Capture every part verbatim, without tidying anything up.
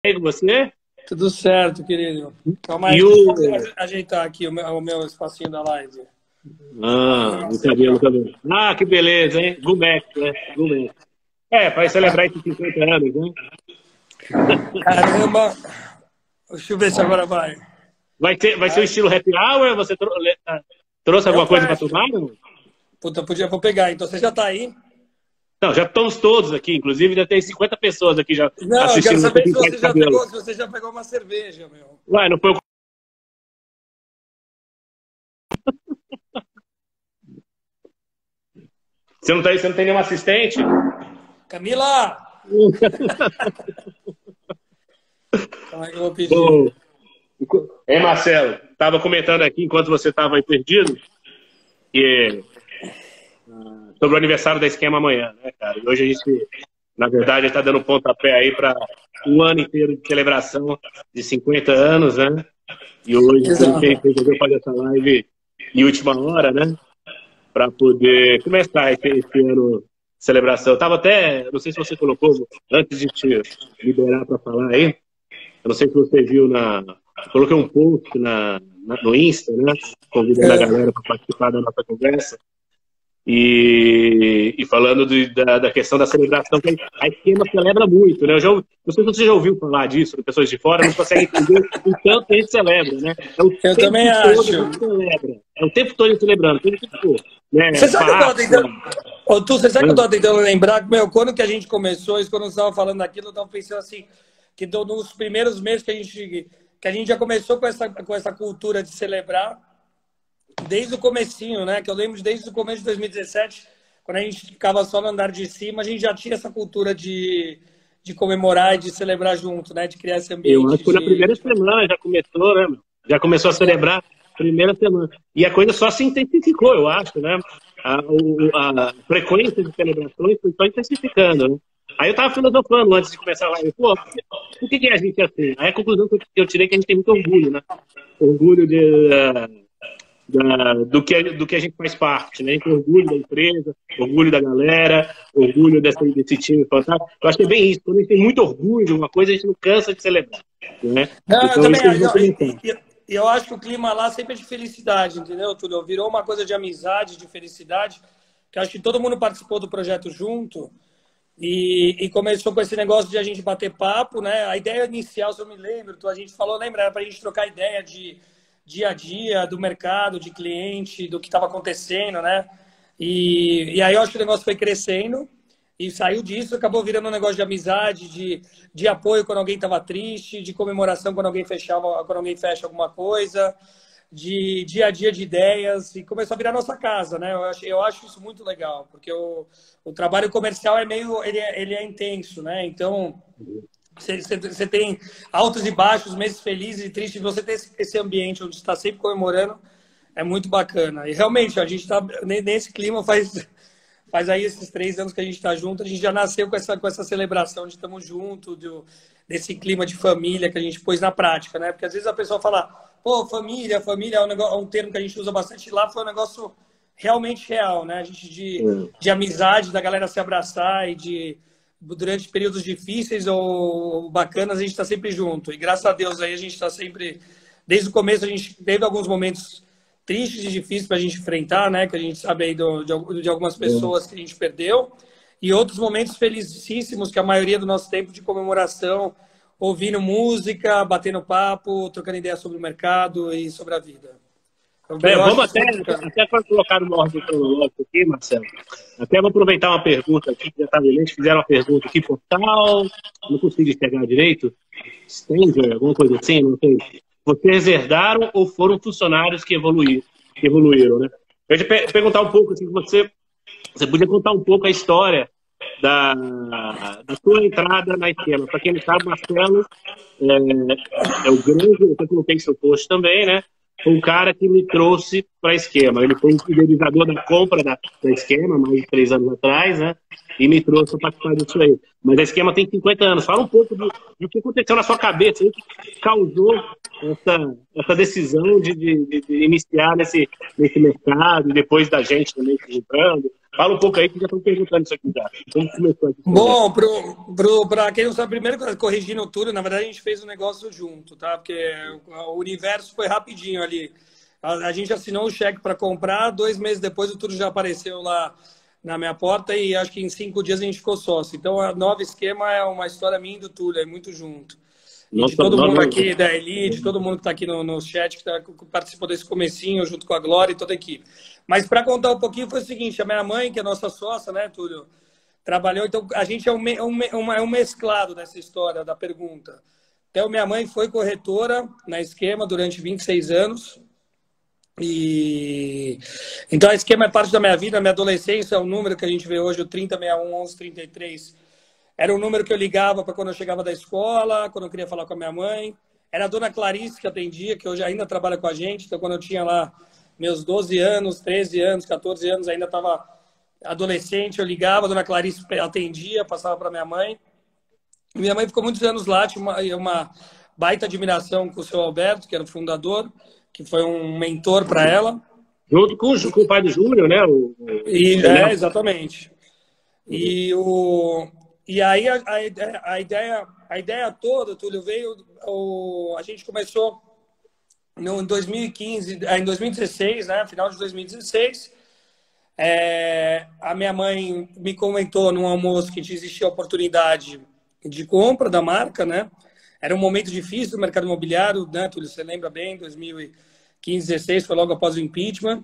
aí com você? Tudo certo, querido. Calma aí, E deixa o... eu só ajeitar aqui o meu, o meu espacinho da live. Ah, Nossa, não aqui, sabia, não ó. sabia. Ah, que beleza, hein? Gumex, né? Gumex. É, para celebrar esses cinquenta anos, né? Caramba! Deixa eu ver se agora vai. Vai ser, vai ser o Ai, estilo happy hour? Você trou- le- ah, trouxe eu alguma coisa para fecho. tomar? Não? Puta, podia, vou pegar. Então você já tá aí? Não, já estamos todos aqui. Inclusive, já tem cinquenta pessoas aqui já Não, eu quero assistindo você saber se pintar de você já cabelo. pegou, se você já pegou uma cerveja, meu. Ué, não foi o... Você não, tá, você não tem nenhum assistente? Camila! Calma aí que eu vou pedir. Bom, hein, Marcelo? Estava comentando aqui, enquanto você estava aí perdido, que sobre o aniversário da Esquema amanhã, né, cara? E hoje a gente, na verdade, está dando um pontapé aí para um ano inteiro de celebração de cinquenta anos, né? E hoje, por isso que a gente Exato. resolveu fazer essa live em última hora, né? Para poder começar esse, esse ano de celebração. Eu tava até, não sei se você colocou, antes de te liberar para falar aí, eu não sei se você viu na. Eu coloquei um post na, na- no Insta, né? Convidando a É. galera para participar da nossa conversa. E, e falando de, da, da questão da celebração, que a Esquema celebra muito, né? Eu já, ouvi- não sei se você já ouviu falar disso, de pessoas de fora não conseguem entender o tanto que a gente celebra, né? É o Eu também tempo todo a acho. gente celebra. É o tempo todo a gente celebrando, seja o que for. Né? Você sabe que eu tava Páscoa. tentando. Ô, Tu, você sabe que eu Né? tava tentando lembrar? Meu, quando que a gente começou isso, quando você tava falando daquilo, eu tava pensando assim, que do- nos primeiros meses que a gente, que a gente já começou com essa, com essa cultura de celebrar, desde o comecinho, né? Que eu lembro desde o começo de dois mil e dezessete, quando a gente ficava só no andar de cima, a gente já tinha essa cultura de, de comemorar e de celebrar junto, né? De criar esse Eu acho ambiente que foi na de. primeira de... semana já começou, né? Meu? Já começou a celebrar primeira semana. E a coisa só se intensificou, eu acho, né? A, o, a frequência de celebrações foi só intensificando, né? Aí eu tava filosofando antes de começar a live, pô, por que, que a gente é assim? Aí a conclusão que eu tirei é que a gente tem muito orgulho, né? Orgulho de, da, do, que, do que a gente faz parte, né? Orgulho da empresa, orgulho da galera, orgulho desse, desse time fantástico. Eu acho que é bem isso. Quando a gente tem muito orgulho de uma coisa, a gente não cansa de celebrar, né? Não, eu Então, também isso que a gente acho. vai Não, e, comentar. e- e eu acho que o clima lá sempre é de felicidade, entendeu, Túlio? Virou uma coisa de amizade, de felicidade, que eu acho que todo mundo participou do projeto junto e, e começou com esse negócio de a gente bater papo, né? A ideia inicial, se eu me lembro, tu- a gente falou, lembra, era para a gente trocar ideia de dia a dia, do mercado, de cliente, do que estava acontecendo, né? E, e aí eu acho que o negócio foi crescendo e saiu disso, acabou virando um negócio de amizade, de, de apoio quando alguém estava triste, de comemoração quando alguém fechava, quando alguém fecha alguma coisa, de dia a dia de ideias, e começou a virar nossa casa, né? Eu acho, eu acho isso muito legal, porque o, o trabalho comercial é meio, ele é, ele é intenso, né? Então, você, você, você tem altos e baixos, meses felizes e tristes, você ter esse, esse ambiente onde está sempre comemorando é muito bacana. E realmente, a gente está nesse clima faz Faz aí esses três anos que a gente está junto, a gente já nasceu com essa, com essa celebração de estamos juntos, do, desse clima de família que a gente pôs na prática, né? Porque às vezes a pessoa fala, pô, família, família é um, negócio, é um termo que a gente usa bastante, lá foi um negócio realmente real, né? A gente de, de amizade, da galera se abraçar e de durante períodos difíceis ou bacanas, a gente está sempre junto. E graças a Deus aí a gente está sempre, desde o começo a gente teve alguns momentos tristes e difíceis para a gente enfrentar, né? Que a gente sabe aí do, de, de algumas pessoas que a gente perdeu, e outros momentos felicíssimos, que a maioria do nosso tempo de comemoração, ouvindo música, batendo papo, trocando ideias sobre o mercado e sobre a vida. Então, É, eu acho vamos isso até, muito bacana. até para colocar no ordem cronológico aqui, Marcelo. Até vou aproveitar uma pergunta aqui, que já estava lendo, fizeram uma pergunta aqui, portal, não consigo enxergar direito, Stranger, alguma coisa assim, não sei. Vocês herdaram ou foram funcionários que evoluíram, que evoluíram, né? Eu ia pe perguntar um pouco, assim, você, você podia contar um pouco a história da, da sua entrada na Esquema. Para quem não sabe, Marcelo é, é o grande, eu coloquei seu post também, né? Foi um cara que me trouxe para a Esquema. Ele foi o idealizador da compra da, da Esquema, mais de três anos atrás, né? E me trouxe para participar disso aí. Mas a Esquema tem cinquenta anos. Fala um pouco do, do que aconteceu na sua cabeça, o que causou essa, essa decisão de, de, de iniciar nesse, nesse mercado, depois da gente também se juntando? Fala um pouco aí, que já estão perguntando isso aqui já. Como começou aqui? Bom, para quem não sabe, primeiro, corrigindo tudo, na verdade a gente fez um negócio junto, tá? Porque o universo foi rapidinho ali. A, a gente assinou o cheque para comprar, dois meses depois o Túlio já apareceu lá na minha porta e acho que em cinco dias a gente ficou sócio. Então, a Nova Esquema é uma história minha e do Túlio, é muito junto. E de todo mundo aqui da Elite, todo mundo que está aqui no, no chat, que, tá, que participou desse comecinho, junto com a Glória e toda a equipe. Mas para contar um pouquinho, foi o seguinte, a minha mãe, que é nossa sócia, né, Túlio, trabalhou, então a gente é um, um, é um mesclado nessa história da pergunta. Então, minha mãe foi corretora na Esquema durante vinte e seis anos. E então a Esquema é parte da minha vida, minha adolescência, é o número que a gente vê hoje, o trinta, sessenta e um, onze, trinta e três. Era um número que eu ligava para quando eu chegava da escola, quando eu queria falar com a minha mãe. Era a dona Clarice que atendia, que hoje ainda trabalha com a gente. Então, quando eu tinha lá meus doze anos, treze anos, quatorze anos, ainda estava adolescente, eu ligava, a dona Clarice atendia, passava para minha mãe. Minha mãe ficou muitos anos lá, tinha uma, uma baita admiração com o seu Alberto, que era o fundador, que foi um mentor para ela. Junto com, com o pai do Júnior, né? O, e, o é, exatamente. E, o, e aí a, a, a, ideia, a ideia toda, Túlio, veio... O, a gente começou no, em dois mil e quinze, em dois mil e dezesseis, né? Final de dois mil e dezesseis. É, a minha mãe me comentou num almoço que existia a oportunidade de compra da marca, né? Era um momento difícil do mercado imobiliário, né, Túlio? Você lembra bem, dois mil e quinze, dezesseis, foi logo após o impeachment.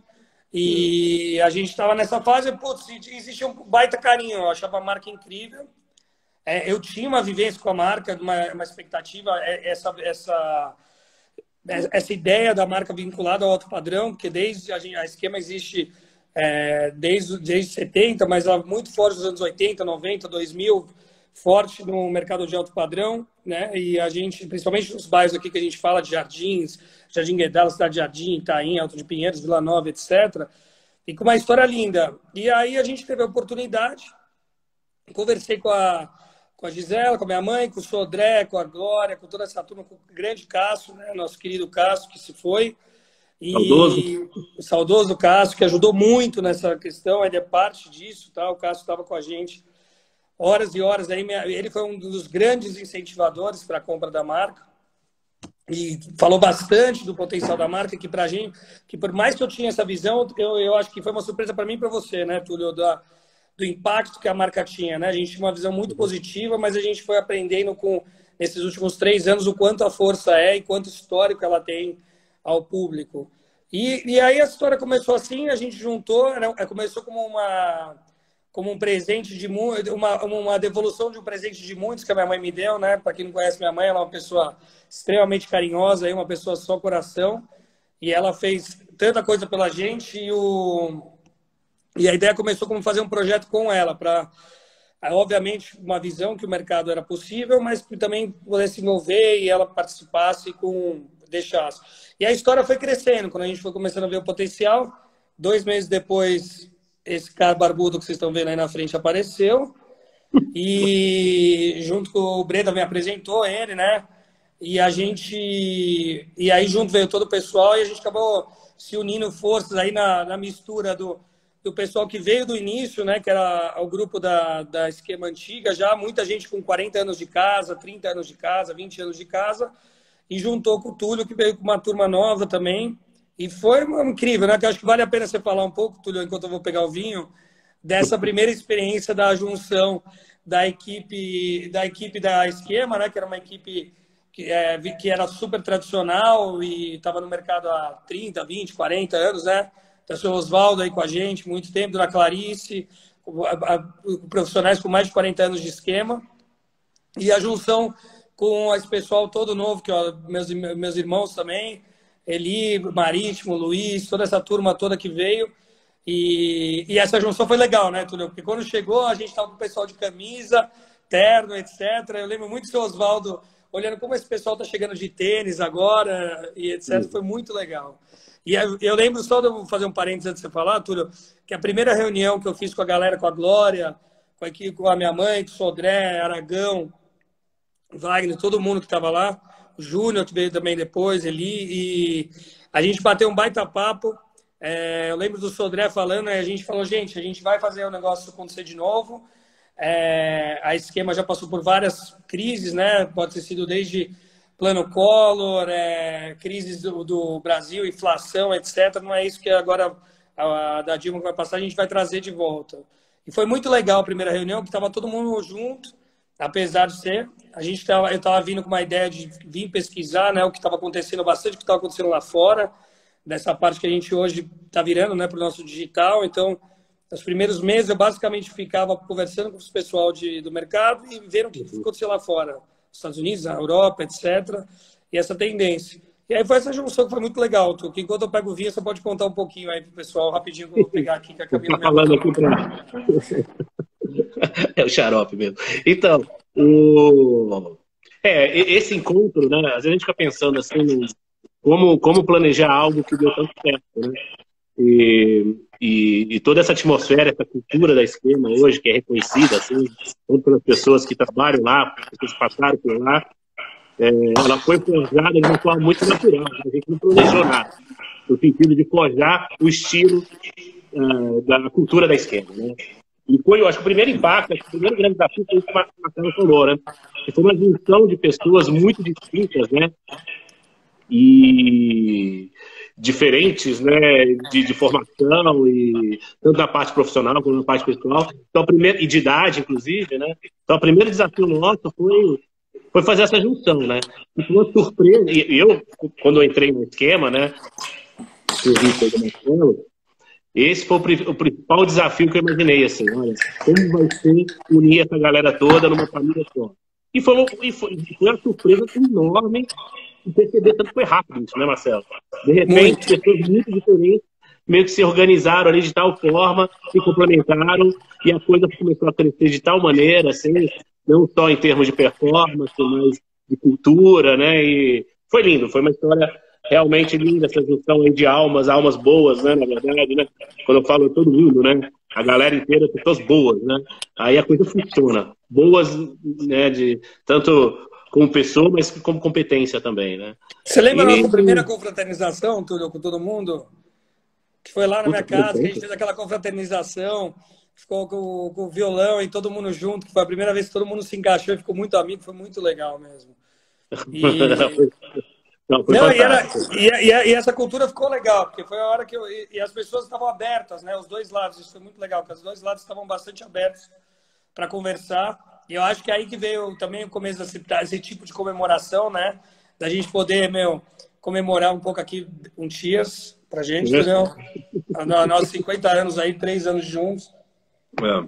E a gente estava nessa fase, putz, existia um baita carinho, eu achava a marca incrível. É, eu tinha uma vivência com a marca, uma, uma expectativa, essa, essa, essa ideia da marca vinculada ao alto padrão, porque desde a, gente, a Esquema existe é, desde, desde setenta, mas ela muito forte nos anos oitenta, noventa, dois mil, forte no mercado de alto padrão, né? E a gente, principalmente nos bairros aqui que a gente fala de Jardins, Jardim Guedala, Cidade de Jardim, Itaim, Alto de Pinheiros, Vila Nova, etcétera. E com uma história linda. E aí a gente teve a oportunidade, conversei com a, com a Gisela, com a minha mãe, com o Sodré, com a Glória, com toda essa turma, com o grande Cássio, né? Nosso querido Cássio, que se foi. E saudoso. O saudoso Cássio, que ajudou muito nessa questão, ele é parte disso, tá? O Cássio estava com a gente horas e horas. Aí ele foi um dos grandes incentivadores para a compra da marca e falou bastante do potencial da marca, que para a gente, que por mais que eu tinha essa visão, eu, eu acho que foi uma surpresa para mim e para você, né, Túlio, da, do impacto que a marca tinha, né? A gente tinha uma visão muito positiva, mas a gente foi aprendendo com nesses últimos três anos o quanto a força é e quanto histórico ela tem ao público. E, e aí a história começou assim, a gente juntou, né, começou como uma como um presente de uma, uma devolução de um presente de muitos que a minha mãe me deu, né? Para quem não conhece minha mãe, ela é uma pessoa extremamente carinhosa, uma pessoa só coração, e ela fez tanta coisa pela gente e, o... e a ideia começou como fazer um projeto com ela, para, obviamente, uma visão que o mercado era possível, mas que também pudesse se envolver e ela participasse com deixasse. E a história foi crescendo, quando a gente foi começando a ver o potencial, dois meses depois esse cara barbudo que vocês estão vendo aí na frente apareceu e junto com o Breda me apresentou ele, né? E a gente... E aí junto veio todo o pessoal e a gente acabou se unindo forças aí na, na mistura do, do pessoal que veio do início, né? Que era o grupo da, da Esquema Antiga, já muita gente com quarenta anos de casa, trinta anos de casa, vinte anos de casa, e juntou com o Túlio, que veio com uma turma nova também. E foi incrível, né? Que eu acho que vale a pena você falar um pouco, Túlio, enquanto eu vou pegar o vinho, dessa primeira experiência da junção da equipe da equipe da Esquema, né? Que era uma equipe que, é, que era super tradicional e estava no mercado há trinta, vinte, quarenta anos, né? Então, o senhor Oswaldo aí com a gente, muito tempo, Dona Clarice, a, a, profissionais com mais de quarenta anos de Esquema. E a junção com esse pessoal todo novo, que ó, meus, meus irmãos também, Eli, Marítimo, Luiz, toda essa turma toda que veio. E, e essa junção foi legal, né, Túlio? Porque quando chegou, a gente estava com o pessoal de camisa, terno, etcétera. Eu lembro muito do seu Oswaldo olhando como esse pessoal está chegando de tênis agora, e etcétera. Foi muito legal. E eu lembro, só de eu fazer um parênteses antes de você falar, Túlio, que a primeira reunião que eu fiz com a galera, com a Glória, com a, com a minha mãe, com o Sodré, Aragão, Wagner, todo mundo que estava lá, o Júnior, que veio também depois, Eli, e a gente bateu um baita papo. É, eu lembro do Sodré falando, e a gente falou, gente, a gente vai fazer o negócio acontecer de novo. É, a Esquema já passou por várias crises, né? Pode ter sido desde plano Collor, é, crises do, do Brasil, inflação, etcétera. Não é isso que agora a, a da Dilma que vai passar, a gente vai trazer de volta. E foi muito legal a primeira reunião, que estava todo mundo junto, apesar de ser. A gente tava, eu estava vindo com uma ideia de vir pesquisar, né, o que estava acontecendo bastante, o que estava acontecendo lá fora, dessa parte que a gente hoje está virando, né, para o nosso digital. Então, nos primeiros meses, eu basicamente ficava conversando com o pessoal de, do mercado e vendo o que aconteceu lá fora, nos Estados Unidos, na Europa, etcétera. E essa tendência. E aí foi essa junção que foi muito legal, Tu, que enquanto eu pego o vinho, você pode contar um pouquinho aí pro pessoal, rapidinho, que eu vou pegar aqui, que a Camila... Tá falando aqui pra... É o xarope mesmo. Então, o... é, esse encontro, né? Às vezes a gente fica pensando assim, no... como, como planejar algo que deu tanto certo, né? E, e, e toda essa atmosfera, essa cultura da Esquema hoje, que é reconhecida, assim, tanto pelas pessoas que trabalham lá, pessoas que passaram por lá, é, ela foi forjada de uma forma muito natural. A gente não planejou nada, no sentido de forjar o estilo uh, da cultura da Esquema, né? E foi, eu acho, o primeiro impacto, acho que o primeiro grande desafio foi isso que o Marcelo falou, né? Que foi uma junção de pessoas muito distintas, né? E diferentes, né, de, de formação, e tanto na parte profissional como na parte pessoal, então, primeiro, e de idade, inclusive, né? Então, o primeiro desafio nosso foi, foi fazer essa junção, né? E foi uma surpresa, e eu, quando eu entrei no Esquema, né, esse foi o, o principal desafio que eu imaginei, assim, olha, como vai ser unir essa galera toda numa família só. E foi, e foi, foi uma surpresa enorme e perceber tanto que foi rápido isso, né, Marcelo? De repente, muito. Pessoas muito diferentes meio que se organizaram ali de tal forma, se complementaram, e a coisa começou a crescer de tal maneira, assim, não só em termos de performance, mas de cultura, né? E foi lindo, foi uma história realmente linda, essa junção aí de almas, almas boas, né, na verdade, né? Quando eu falo todo mundo, né? A galera inteira, pessoas boas, né? Aí a coisa funciona. Boas, né, de tanto como pessoa, mas como competência também, né? Você lembra e... da nossa primeira confraternização, Túlio, com todo mundo? Que foi lá na minha casa, que a gente fez aquela confraternização, ficou com, com o violão e todo mundo junto, que foi a primeira vez que todo mundo se encaixou e ficou muito amigo, foi muito legal mesmo. E... Não, Não e, era, e, e, e essa cultura ficou legal, porque foi a hora que eu... E, e as pessoas estavam abertas, né? Os dois lados, isso foi muito legal, porque os dois lados estavam bastante abertos para conversar. E eu acho que é aí que veio também o começo desse, desse tipo de comemoração, né? Da gente poder, meu, comemorar um pouco aqui um Cheers pra gente, é. entendeu? Nossos cinquenta anos aí, três anos juntos. É.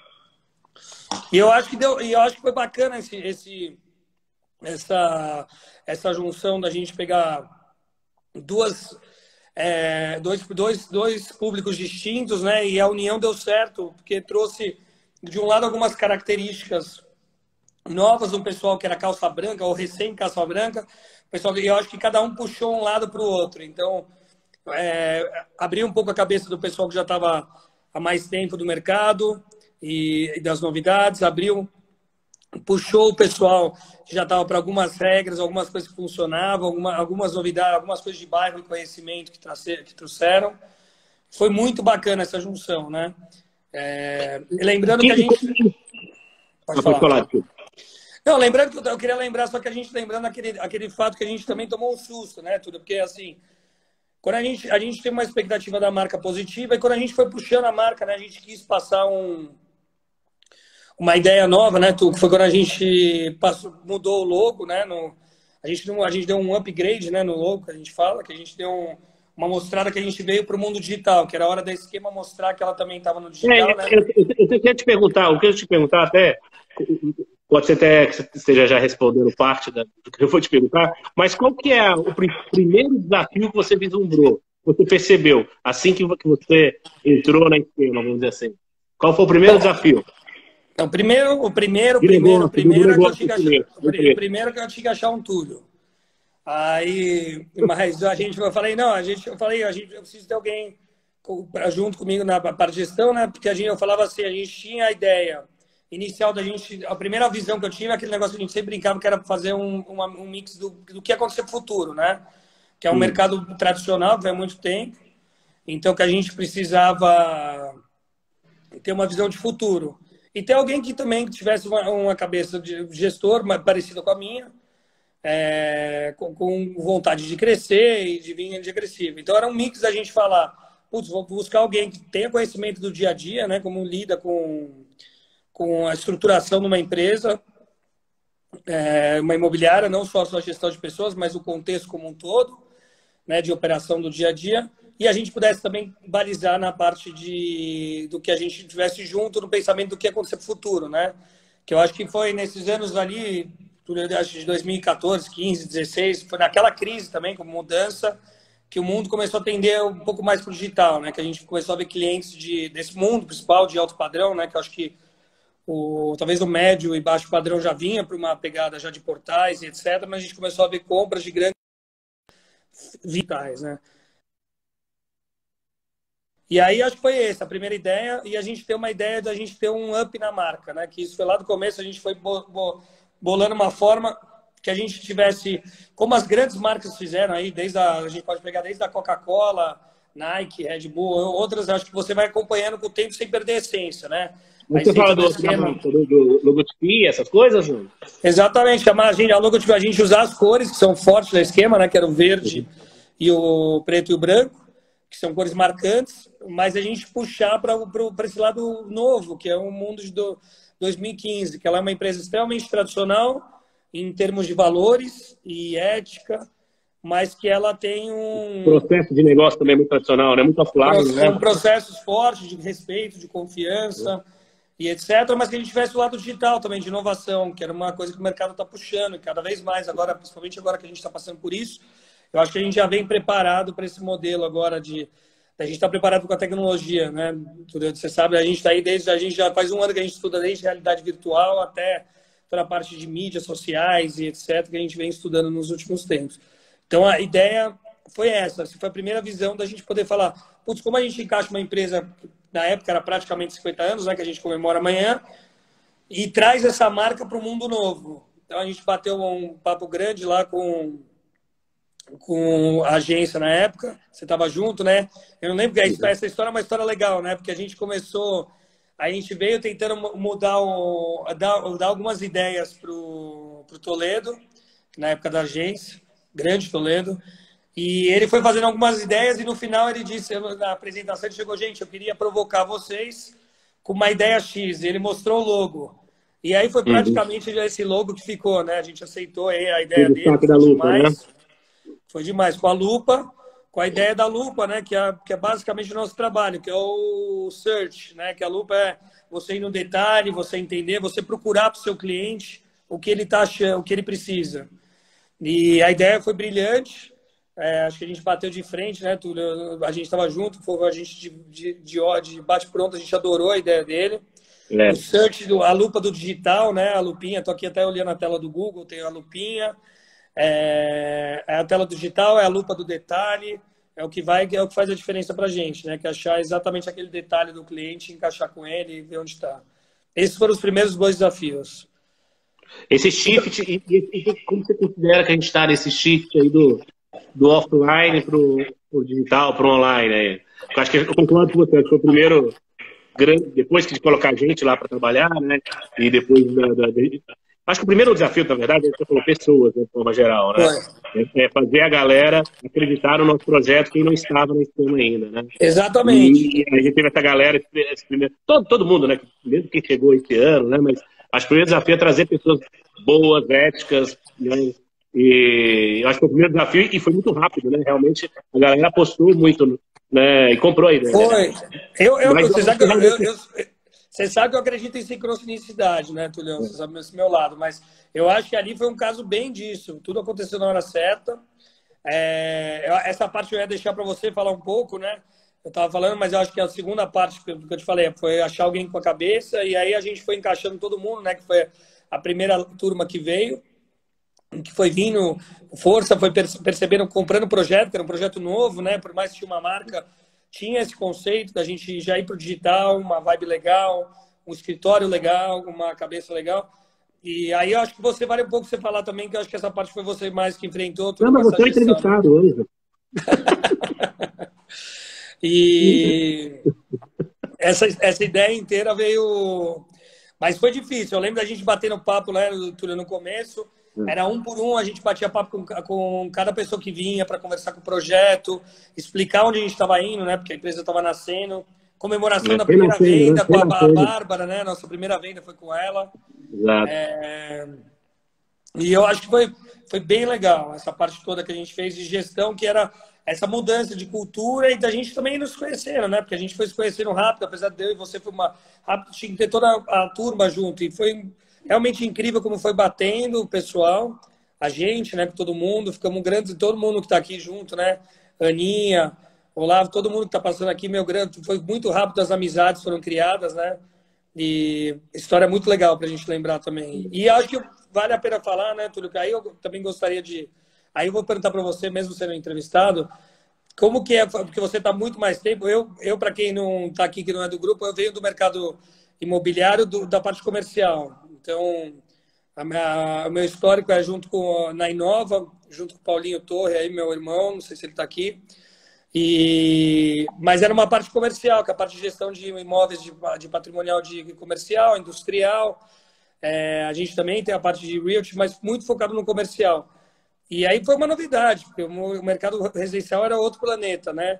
E eu acho que deu, e eu acho que foi bacana esse, esse, essa, essa junção da gente pegar duas, é, dois, dois, dois públicos distintos, né? E a união deu certo, porque trouxe, de um lado, algumas características novas do pessoal que era calça branca ou recém-calça branca. Pessoal, eu acho que cada um puxou um lado para o outro. Então, é, abriu um pouco a cabeça do pessoal que já estava há mais tempo do mercado e, e das novidades. Abriu, puxou o pessoal que já estava para algumas regras, algumas coisas que funcionavam, alguma, algumas novidades, algumas coisas de bairro e conhecimento que, trace, que trouxeram. Foi muito bacana essa junção, né? É, lembrando que a gente... Pode falar. Não, lembrando que eu queria lembrar, só que a gente lembrando aquele, aquele fato que a gente também tomou um susto, né, tudo, porque assim, quando a gente, a gente tem uma expectativa da marca positiva e quando a gente foi puxando a marca, né, a gente quis passar um, uma ideia nova, né, tudo, que foi quando a gente passou, mudou o logo, né, no, a, gente, a gente deu um upgrade, né, no logo, que a gente fala, que a gente deu um, uma mostrada que a gente veio para o mundo digital, que era a hora da Esquema mostrar que ela também estava no digital, é, né? Eu, eu, eu queria te perguntar, o que eu te perguntar até... Pode ser até que você esteja já respondendo parte do que eu vou te perguntar, mas qual que é o primeiro desafio que você vislumbrou, você percebeu, assim que você entrou na Esquema, vamos dizer assim? Qual foi o primeiro desafio? Então, primeiro, o primeiro, de primeiro, negócio, primeiro, é que eu negócio, tinha que achar, primeiro, primeiro que eu tinha que achar um Túlio. Aí, mas a gente, eu falei, não, a gente, eu falei, a gente, eu preciso ter alguém junto comigo na parte de gestão, né? Porque a gente, eu falava assim, a gente tinha a ideia inicial da gente, a primeira visão que eu tive é aquele negócio que a gente sempre brincava, que era fazer um, uma, um mix do, do que ia acontecer no futuro, né? Que é um Hum. mercado tradicional, que vai há muito tempo. Então, que a gente precisava ter uma visão de futuro. E ter alguém que também tivesse uma, uma cabeça de gestor parecida com a minha, é, com, com vontade de crescer e de vir de agressivo. Então, era um mix da gente falar, putz, vou buscar alguém que tenha conhecimento do dia a dia, né? Como lida com, com a estruturação de uma empresa, é, uma imobiliária, não só a sua gestão de pessoas, mas o contexto como um todo, né, de operação do dia a dia, e a gente pudesse também balizar na parte de, do que a gente tivesse junto no pensamento do que ia acontecer no futuro, né? Que eu acho que foi nesses anos ali, acho de dois mil e quatorze, quinze, dezesseis, foi naquela crise também, com mudança, que o mundo começou a tender um pouco mais para o digital, né? Que a gente começou a ver clientes de, desse mundo principal, de alto padrão, né? Que eu acho que o, talvez o médio e baixo padrão já vinha para uma pegada já de portais e etcétera, mas a gente começou a ver compras de grandes vitais, né? E aí acho que foi essa a primeira ideia, e a gente ter uma ideia da gente ter um up na marca, né? Que isso foi lá do começo, a gente foi bolando uma forma que a gente tivesse, como as grandes marcas fizeram aí, desde a, a gente pode pegar desde a Coca-Cola, Nike, Red Bull, outras, acho que você vai acompanhando com o tempo sem perder a essência, né? A Você fala do, esquema... do, do logotipo, essas coisas? Não? Exatamente, a, gente, a logotipo, a gente usar as cores que são fortes do esquema, né? Que era o verde uhum. e o preto e o branco, que são cores marcantes, mas a gente puxar para esse lado novo, que é o mundo de do, dois mil e quinze, que ela é uma empresa extremamente tradicional em termos de valores e ética, mas que ela tem um... O processo de negócio também é muito tradicional, né? Muito offline, Proce né? Um processos fortes de respeito, de confiança é. e etcétera, mas que a gente tivesse o lado digital também, de inovação, que era uma coisa que o mercado está puxando, e cada vez mais, agora, principalmente agora que a gente está passando por isso, eu acho que a gente já vem preparado para esse modelo agora de... A gente está preparado com a tecnologia, né? Você sabe, a gente está aí desde... A gente já faz um ano que a gente estuda desde realidade virtual até toda a parte de mídias sociais e etcétera, que a gente vem estudando nos últimos tempos. Então, a ideia foi essa. Foi a primeira visão da gente poder falar, putz, como a gente encaixa uma empresa, na época era praticamente cinquenta anos, né? Que a gente comemora amanhã, e traz essa marca para o mundo novo. Então, a gente bateu um papo grande lá com... com a agência na época, você estava junto, né? Eu não lembro que essa história é uma história legal, né? Porque a gente começou, a gente veio tentando mudar, o, dar, dar algumas ideias pro, pro Toledo, na época da agência, grande Toledo, e ele foi fazendo algumas ideias e no final ele disse, na apresentação ele chegou, gente, eu queria provocar vocês com uma ideia X, e ele mostrou o logo. E aí foi praticamente uhum. esse logo que ficou, né? A gente aceitou aí a ideia dele, da lupa, né? Foi demais. Com a lupa, com a ideia da lupa, né? Que é, que é basicamente o nosso trabalho, que é o search, né? Que a lupa é você ir no detalhe, você entender, você procurar para o seu cliente o que ele está achando, o que ele precisa. E a ideia foi brilhante. É, acho que a gente bateu de frente, né, Túlio? A gente estava junto, foi a gente de, de, de, de bate-pronto, a gente adorou a ideia dele. É. O search, a lupa do digital, né? A lupinha, tô aqui até olhando a tela do Google, tem a lupinha. É, a tela digital, é a lupa do detalhe, é o que vai, é o que faz a diferença para a gente, né? Que é achar exatamente aquele detalhe do cliente, encaixar com ele e ver onde está. Esses foram os primeiros dois desafios. Esse shift, e, e, e como você considera que a gente está nesse shift aí do, do offline para o digital, para o online? Aí? Eu acho que eu concordo com você, que foi o primeiro grande, depois de colocar a gente lá para trabalhar, né? E depois da, da, da acho que o primeiro desafio, na verdade, é que você falou pessoas, né, de forma geral, né? É fazer a galera acreditar no nosso projeto, quem não estava nesse tema ainda, né? Exatamente. E a gente teve essa galera, esse primeiro, todo, todo mundo, né? Mesmo quem chegou esse ano, né? Mas acho que o primeiro desafio é trazer pessoas boas, éticas, né? E eu acho que foi o primeiro desafio e foi muito rápido, né? Realmente a galera apostou muito, né? E comprou a ideia. Foi. Né? Eu, eu, Mas, você sabe que eu, eu, eu, Você sabe que eu acredito em sincronicidade, né, Tulio? Você sabe esse meu lado, mas eu acho que ali foi um caso bem disso. Tudo aconteceu na hora certa. É, essa parte eu ia deixar para você falar um pouco, né? Eu estava falando, mas eu acho que a segunda parte que eu te falei foi achar alguém com a cabeça, e aí a gente foi encaixando todo mundo, né? Que foi a primeira turma que veio, que foi vindo, força, foi percebendo, comprando o projeto, que era um projeto novo, né? Por mais que tinha uma marca, tinha esse conceito da gente já ir para o digital, uma vibe legal, um escritório legal, uma cabeça legal. E aí eu acho que você vale um pouco você falar também, que eu acho que essa parte foi você mais que enfrentou tudo. Não, mas com você essa é gestão, né? entrevistado hoje. E essa, essa ideia inteira veio... Mas foi difícil. Eu lembro da gente batendo papo, né, Túlio, no começo. Era um por um, a gente batia papo com, com cada pessoa que vinha para conversar com o projeto, explicar onde a gente estava indo, né? Porque a empresa estava nascendo. Comemoração É, da primeira nascendo, né? venda com a Nascendo. Bárbara, né? Nossa primeira venda foi com ela. Exato. É... E eu acho que foi, foi bem legal essa parte toda que a gente fez de gestão, que era essa mudança de cultura e da gente também nos conhecendo, né? Porque a gente foi se conhecendo rápido, apesar de eu e você foi uma rápido, tinha que ter toda a turma junto. E foi realmente incrível como foi batendo o pessoal, a gente, né? Com todo mundo, ficamos grandes, todo mundo que está aqui junto, né? Aninha, Olavo, todo mundo que está passando aqui, meu grande, foi muito rápido, as amizades foram criadas, né? E história muito legal para a gente lembrar também. E acho que vale a pena falar, né, Túlio? Que aí eu também gostaria de... Aí eu vou perguntar para você, mesmo sendo entrevistado, como que é, porque você está muito mais tempo. Eu, eu para quem não está aqui, que não é do grupo, eu venho do mercado imobiliário, do, da parte comercial. Então, a minha, o meu histórico é junto com na Inova, junto com o Paulinho Torre, aí, meu irmão, não sei se ele está aqui. E, mas era uma parte comercial, que é a parte de gestão de imóveis de, de patrimonial de comercial, industrial. É, a gente também tem a parte de realty, mas muito focado no comercial. E aí foi uma novidade, porque o mercado residencial era outro planeta, né?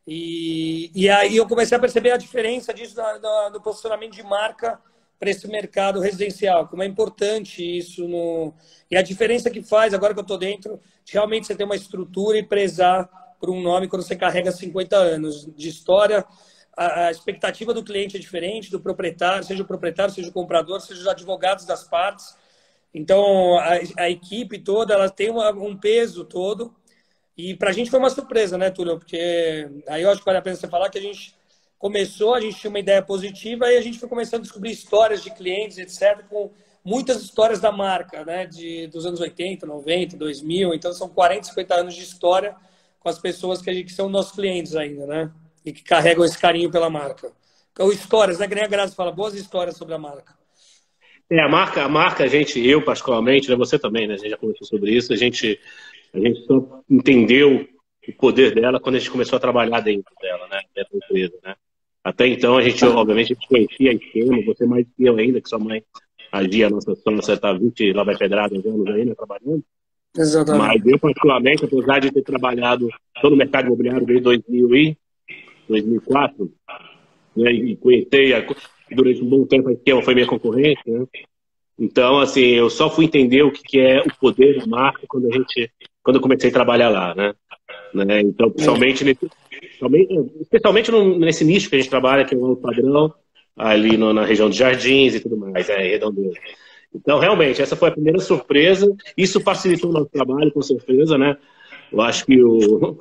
E, e aí eu comecei a perceber a diferença disso no, no posicionamento de marca para esse mercado residencial, como é importante isso. No... E a diferença que faz, agora que eu estou dentro, de realmente você ter uma estrutura e prezar por um nome quando você carrega cinquenta anos de história. A, a expectativa do cliente é diferente, do proprietário, seja o proprietário, seja o comprador, seja os advogados das partes. Então, a, a equipe toda, ela tem uma, um peso todo. E para a gente foi uma surpresa, né, Túlio? Porque aí eu acho que vale a pena você falar que a gente começou, a gente tinha uma ideia positiva e a gente foi começando a descobrir histórias de clientes, etcétera, com muitas histórias da marca, né, de, dos anos oitenta, noventa, dois mil. Então, são quarenta, cinquenta anos de história com as pessoas que, a gente, que são nossos clientes ainda, né? E que carregam esse carinho pela marca. Então, histórias, né? Que nem a Graça fala, boas histórias sobre a marca. É, a marca, a marca, a gente, eu particularmente, né, você também, né? A gente já conversou sobre isso, a gente, a gente só entendeu o poder dela quando a gente começou a trabalhar dentro dela, né? Dentro da empresa, né? Até então, a gente, obviamente, a gente conhecia a esquema, você mais que eu ainda, que sua mãe agia, a nossa sócia está vinte, lá vai pedrada, anos aí, né, trabalhando. Exatamente. Mas eu, particularmente, apesar de ter trabalhado todo o mercado imobiliário desde dois mil e dois mil e quatro, né, e conheci, durante um bom tempo, a esquema foi minha concorrente, né? Então, assim, eu só fui entender o que é o poder da marca quando a gente, quando eu comecei a trabalhar lá, né? né? Então, principalmente, nesse, especialmente nesse nicho que a gente trabalha, que é o padrão, ali no, na região dos Jardins e tudo mais, é Redondeza. Então, realmente, essa foi a primeira surpresa. Isso facilitou o nosso trabalho, com certeza, né? Eu acho que o,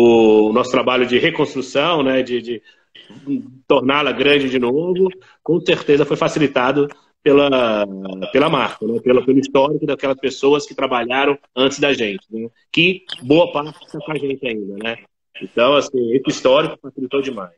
o nosso trabalho de reconstrução, né, de, de torná-la grande de novo, com certeza foi facilitado pela, pela marca, né? pelo, pelo histórico daquelas pessoas que trabalharam antes da gente, né? Que boa parte está com a gente ainda, né? Então, assim, esse histórico facilitou demais.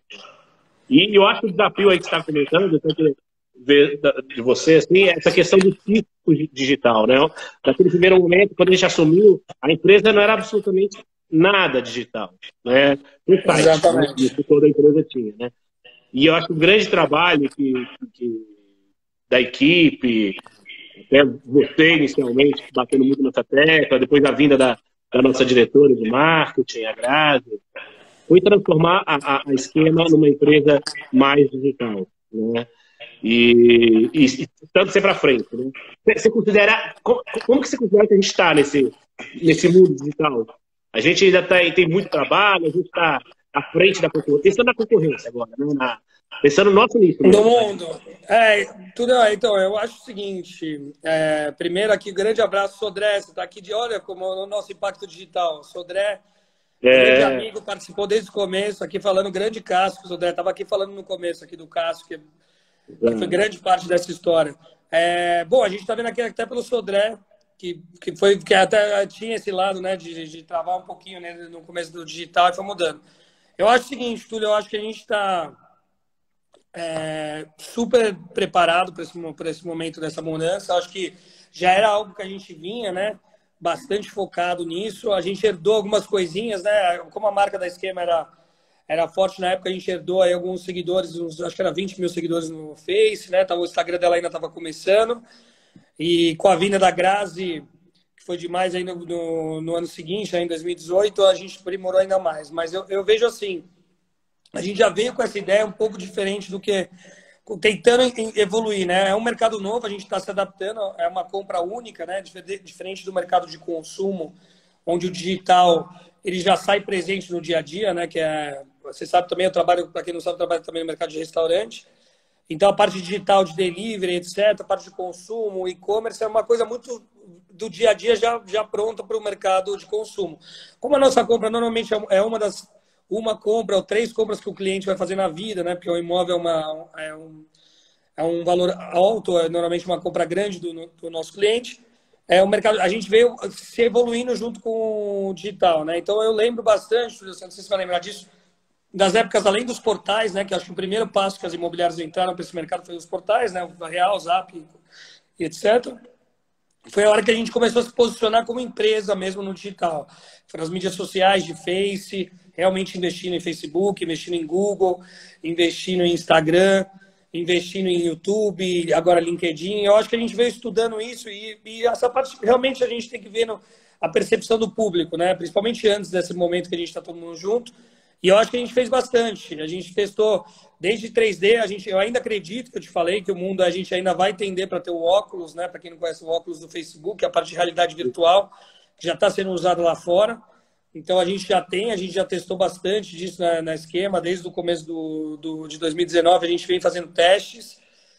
E eu acho que o desafio aí que você está comentando, eu tenho que ver de você, assim, é essa questão do tipo digital, né? Naquele primeiro momento, quando a gente assumiu, a empresa não era absolutamente nada digital, né? Um site, Exatamente. Né? Isso toda a empresa tinha, né? E eu acho que o grande trabalho que, que, da equipe, até você inicialmente, batendo muito nessa tecla, depois da vinda da, da nossa diretora de marketing, a Grazi, foi transformar a, a, a Esquema numa empresa mais digital, né? E, e, e tanto ser para frente, né? Você considera, como, como que você considera que a gente está nesse, nesse mundo digital? A gente ainda tá, tem muito trabalho, a gente está à frente da concorrência, pensando na concorrência agora, né? na, pensando no nosso nicho. No mundo. É, tudo, então, eu acho o seguinte, é, primeiro aqui, grande abraço, Sodré, você está aqui de olha como o nosso impacto digital. Sodré, É... grande amigo, participou desde o começo, aqui falando, grande Cássio, Sodré, estava aqui falando no começo aqui do Cássio, que, que foi grande parte dessa história. É, bom, a gente está vendo aqui até pelo Sodré, que, que, foi, que até tinha esse lado, né, de, de travar um pouquinho, né, no começo do digital e foi mudando. Eu acho o seguinte, Túlio, eu acho que a gente está... é, super preparado para esse, para esse momento dessa mudança. Acho que já era algo que a gente vinha, né? Bastante focado nisso. A gente herdou algumas coisinhas, né? Como a marca da Esquema era, era forte na época, a gente herdou aí alguns seguidores, uns, acho que era vinte mil seguidores no Face, né? O Instagram dela ainda estava começando. E com a vinda da Grazi, que foi demais aí no, no, no ano seguinte, aí em dois mil e dezoito, a gente aprimorou ainda mais. Mas eu, eu vejo assim, a gente já veio com essa ideia um pouco diferente do que tentando evoluir, né? É um mercado novo, a gente está se adaptando, é uma compra única, né? Diferente do mercado de consumo, onde o digital ele já sai presente no dia a dia, né? Que é, você sabe também, eu trabalho, para quem não sabe, eu trabalho também no mercado de restaurante. Então a parte digital de delivery, etcétera, a parte de consumo, e-commerce é uma coisa muito do dia a dia já, já pronta para o mercado de consumo. Como a nossa compra normalmente é uma das uma compra ou três compras que o cliente vai fazer na vida, né? Porque o imóvel é, uma, é, um, é um valor alto, é normalmente uma compra grande do, do nosso cliente. É o mercado, a gente veio se evoluindo junto com o digital, né? Então eu lembro bastante, não sei se você vai lembrar disso, das épocas além dos portais, né? Que acho que o primeiro passo que as imobiliárias entraram para esse mercado foi os portais, né? O Real, Zap e etcétera. Foi a hora que a gente começou a se posicionar como empresa mesmo no digital. Foram as mídias sociais de Face, realmente investindo em Facebook, investindo em Google, investindo em Instagram, investindo em YouTube, agora LinkedIn. Eu acho que a gente veio estudando isso e, e essa parte realmente a gente tem que ver no, a percepção do público, né? Principalmente antes desse momento que a gente está todo mundo junto. E eu acho que a gente fez bastante. A gente testou desde três D. A gente, eu ainda acredito que eu te falei que o mundo a gente ainda vai tender para ter o óculos, né? Para quem não conhece o óculos do Facebook, a parte de realidade virtual, que já está sendo usado lá fora. Então a gente já tem, a gente já testou bastante disso na, na Esquema. Desde o começo do, do, de dois mil e dezenove, a gente vem fazendo testes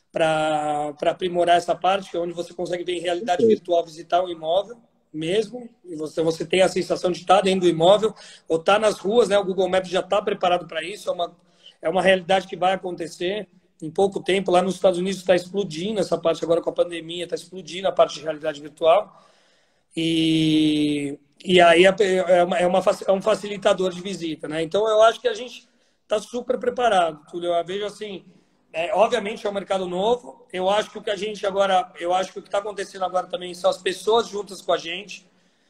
para aprimorar essa parte, que é onde você consegue ver em realidade virtual visitar o imóvel mesmo, e você, você tem a sensação de estar dentro do imóvel ou estar nas ruas, né? O Google Maps já está preparado para isso, é uma, é uma realidade que vai acontecer em pouco tempo. Lá nos Estados Unidos está explodindo essa parte agora com a pandemia, está explodindo a parte de realidade virtual e, e aí é, é, uma, é, uma, é um facilitador de visita, né? Então eu acho que a gente está super preparado, Túlio. Eu vejo assim, É, obviamente é um mercado novo. Eu acho que o que a gente agora, eu acho que o que está acontecendo agora também são as pessoas juntas com a gente.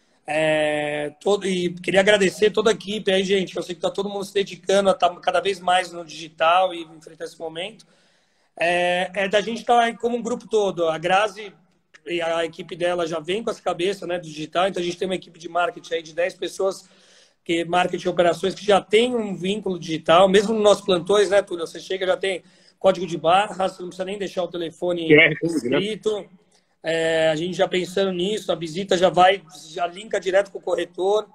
É, todo, e queria agradecer toda a equipe aí, gente. Eu sei que está todo mundo se dedicando a estar tá cada vez mais no digital e enfrentar esse momento. É, é da gente estar tá como um grupo todo. A Grazi e a equipe dela já vem com essa cabeça, né, do digital. Então a gente tem uma equipe de marketing aí de dez pessoas, que marketing e operações, que já tem um vínculo digital. Mesmo nos nossos plantões, né, Túlio? Você chega, já tem código de barra, você não precisa nem deixar o telefone escrito. Né? É, a gente já pensando nisso, a visita já vai, já linka direto com o corretor.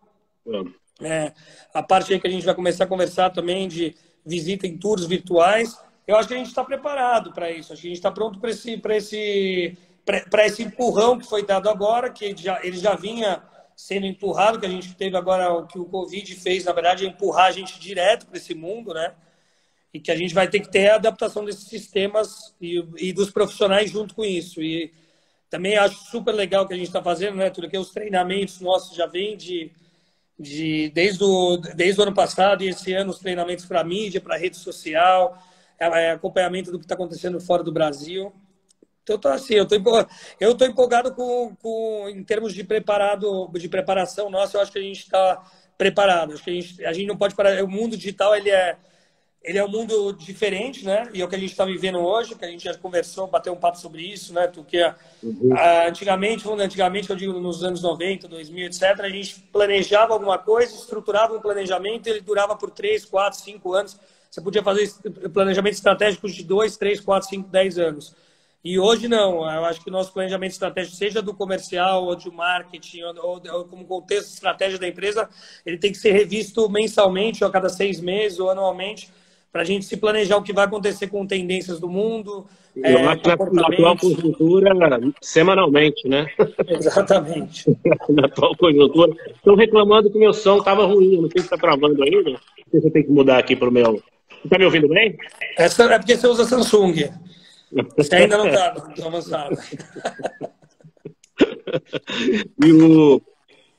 É, a parte aí que a gente vai começar a conversar também de visita em tours virtuais. Eu acho que a gente está preparado para isso. Acho que a gente está pronto para esse, para esse, para esse empurrão que foi dado agora, que já, ele já vinha sendo empurrado, que a gente teve agora, o que o Covid fez, na verdade, é empurrar a gente direto para esse mundo, né? E que a gente vai ter que ter a adaptação desses sistemas e, e dos profissionais junto com isso. E também acho super legal que a gente está fazendo, né, Túlio? Que os treinamentos nossos já vêm de, de, desde, o, desde o ano passado, e esse ano os treinamentos para mídia, para rede social, é, acompanhamento do que está acontecendo fora do Brasil. Então, tô assim, eu estou empolgado, eu tô empolgado com, com, em termos de, preparado, de preparação nossa, eu acho que a gente está preparado. Acho que a gente, a gente não pode parar. O mundo digital, ele é Ele é um mundo diferente, né? E é o que a gente está vivendo hoje, que a gente já conversou, bateu um papo sobre isso, né? Porque uhum. antigamente, antigamente, eu digo nos anos noventa, dois mil, etcétera, a gente planejava alguma coisa, estruturava um planejamento, ele durava por três, quatro, cinco anos. Você podia fazer planejamento estratégico de dois, três, quatro, cinco, dez anos. E hoje não. Eu acho que o nosso planejamento estratégico, seja do comercial ou de marketing, ou, ou como contexto de estratégia da empresa, ele tem que ser revisto mensalmente, ou a cada seis meses, ou anualmente, para a gente se planejar o que vai acontecer com tendências do mundo. Eu é, acho que na, na atual conjuntura, semanalmente, né? Exatamente. Na atual conjuntura. Estão reclamando que o meu som estava ruim, não sei se está travando ainda. Não sei se eu tenho que mudar aqui para o meu... Você está me ouvindo bem? Essa é porque você usa Samsung. Você ainda não está avançado. E o...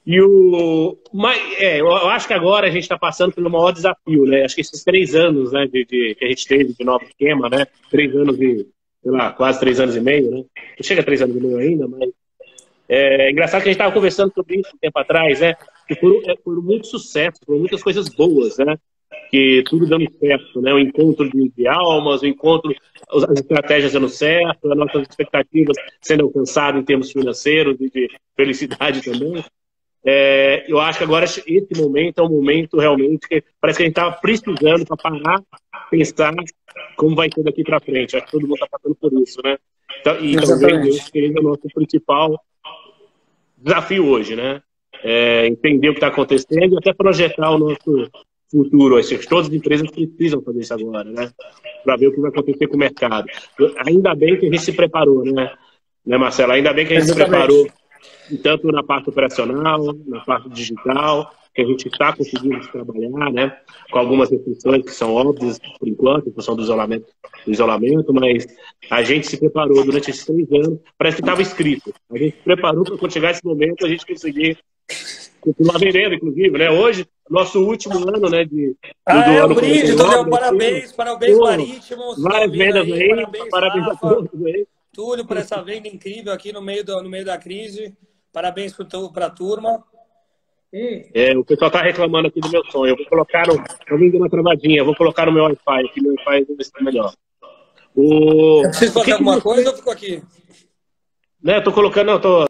E o. Mas, é, eu acho que agora a gente está passando pelo maior desafio, né? Acho que esses três anos, né, de, de, que a gente teve de novo esquema, né? Três anos e, sei lá, quase três anos e meio, né? Não chega a três anos e meio ainda, mas. É engraçado que a gente estava conversando sobre isso um tempo atrás, né? Que foram, foram muito sucesso, foram muitas coisas boas, né? Que tudo dando certo, né? O encontro de, de almas, o encontro, as estratégias dando certo, as nossas expectativas sendo alcançadas em termos financeiros e de felicidade também. É, eu acho que agora esse momento é um momento realmente que parece que a gente estava precisando para parar, pensar como vai ser daqui para frente. Acho que todo mundo está passando por isso, né? Então, e talvez esse seja o nosso principal desafio hoje, né? É entender o que está acontecendo e até projetar o nosso futuro. Assim, todas as empresas precisam fazer isso agora, né? Para ver o que vai acontecer com o mercado. Ainda bem que a gente se preparou, né, né Marcelo? Ainda bem que a gente Exatamente. se preparou tanto na parte operacional, na parte digital, que a gente está conseguindo trabalhar, né? Com algumas restrições que são óbvias por enquanto, em função do isolamento, do isolamento, mas a gente se preparou durante esses três anos, parece que estava escrito. A gente se preparou para quando chegar esse momento a gente conseguir continuar vendendo, inclusive, né? Hoje, nosso último ano, né? De, ah, do é, ano um brinde, Túlio, né? parabéns, parabéns, Pô, Marítimo. várias vendas aí, aí parabéns, parabéns Rafa, a todos aí. Túlio, por essa venda incrível aqui no meio, do, no meio da crise. Parabéns para a turma. Hum. É, o pessoal está reclamando aqui do meu som. Eu vou colocar no. Eu vim dando uma travadinha, eu vou colocar no meu Wi-Fi, aqui meu Wi-Fi vai ser melhor. O... Eu preciso fazer que alguma que você... coisa ou fico aqui? Né, eu tô colocando, não, tô.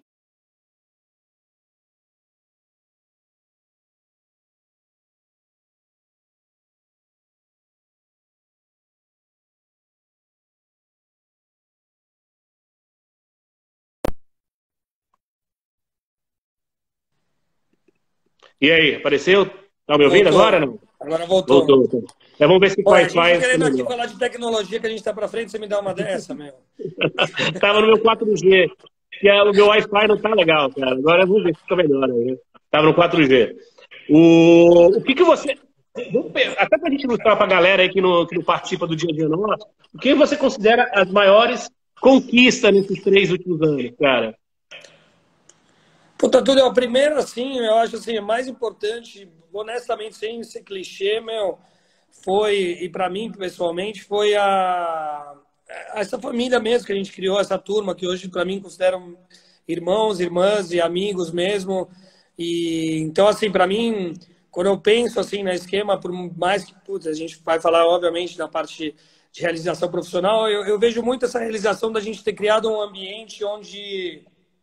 E aí, apareceu? Tá me ouvindo Voltou. agora, não? Agora voltou. Voltou, voltou. Então, vamos ver se o Wi-Fi... A gente querendo aqui falar de tecnologia que a gente tá para frente, você me dá uma dessa, meu? Tava no meu quatro G. E o meu Wi-Fi não tá legal, cara. Agora vamos ver se fica melhor aí. Tava no quatro G. O, o que que você... Até pra gente ilustrar pra galera aí que não, que não participa do dia a dia nosso, o que você considera as maiores conquistas nesses três últimos anos, cara? Puta, Túlio, primeiro, assim, eu acho assim, mais importante, honestamente, sem ser clichê, meu, foi, e para mim, pessoalmente, foi a essa família mesmo que a gente criou, essa turma, que hoje, para mim, consideram irmãos, irmãs e amigos mesmo. E então, assim, para mim, quando eu penso, assim, na esquema, por mais que, putz, a gente vai falar, obviamente, da parte de realização profissional, eu, eu vejo muito essa realização da gente ter criado um ambiente onde...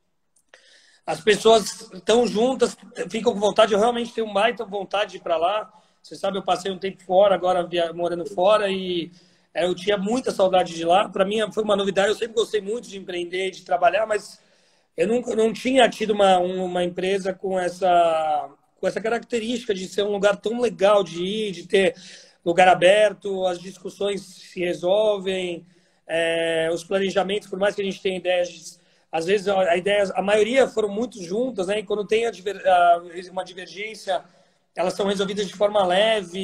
as pessoas estão juntas, ficam com vontade. Eu realmente tenho muita vontade de ir para lá. Você sabe, eu passei um tempo fora, agora via, morando fora, e é, eu tinha muita saudade de lá. Para mim foi uma novidade. Eu sempre gostei muito de empreender, de trabalhar, mas eu nunca não tinha tido uma, uma empresa com essa, com essa característica de ser um lugar tão legal de ir, de ter lugar aberto, as discussões se resolvem, é, os planejamentos, por mais que a gente tenha ideias de... Às vezes a ideia, a maioria foram muito juntas, né? E quando tem a diver, a, uma divergência, elas são resolvidas de forma leve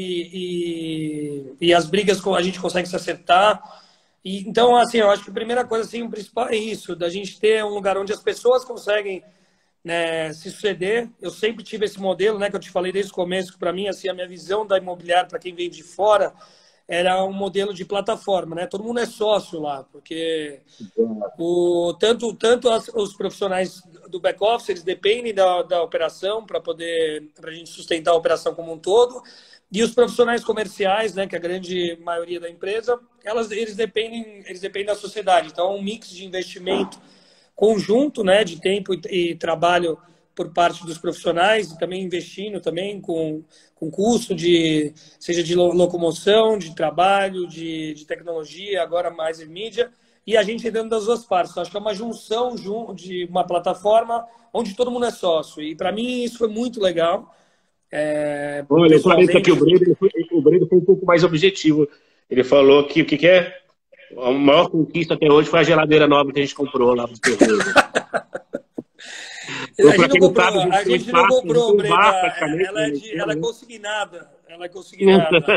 e, e as brigas a gente consegue se acertar. E, então, assim, eu acho que a primeira coisa, assim, o principal é isso, da gente ter um lugar onde as pessoas conseguem, né, se suceder. Eu sempre tive esse modelo, né? Que eu te falei desde o começo, que para mim, assim, a minha visão da imobiliária para quem vem de fora era um modelo de plataforma, né? Todo mundo é sócio lá, porque o, tanto, tanto as, os profissionais do back-office, eles dependem da, da operação para poder, para a gente sustentar a operação como um todo, e os profissionais comerciais, né, que é a grande maioria da empresa, elas, eles, dependem, eles dependem da sociedade. Então, é um mix de investimento conjunto, né, de tempo e, e trabalho por parte dos profissionais, e também investindo também com, com custo de, seja de locomoção, de trabalho, de, de tecnologia, agora mais em mídia, e a gente dentro das duas partes. Acho que é uma junção de uma plataforma onde todo mundo é sócio. E para mim isso foi muito legal. É, Olha, eu parei aqui, o Breno, o Breno foi um pouco mais objetivo. Ele falou que o que, que é a maior conquista até hoje foi a geladeira nova que a gente comprou lá para os Correios. A gente não comprou, a gente não comprou, Breda. Ela é, de, ela é consignada. ela conseguiu nada.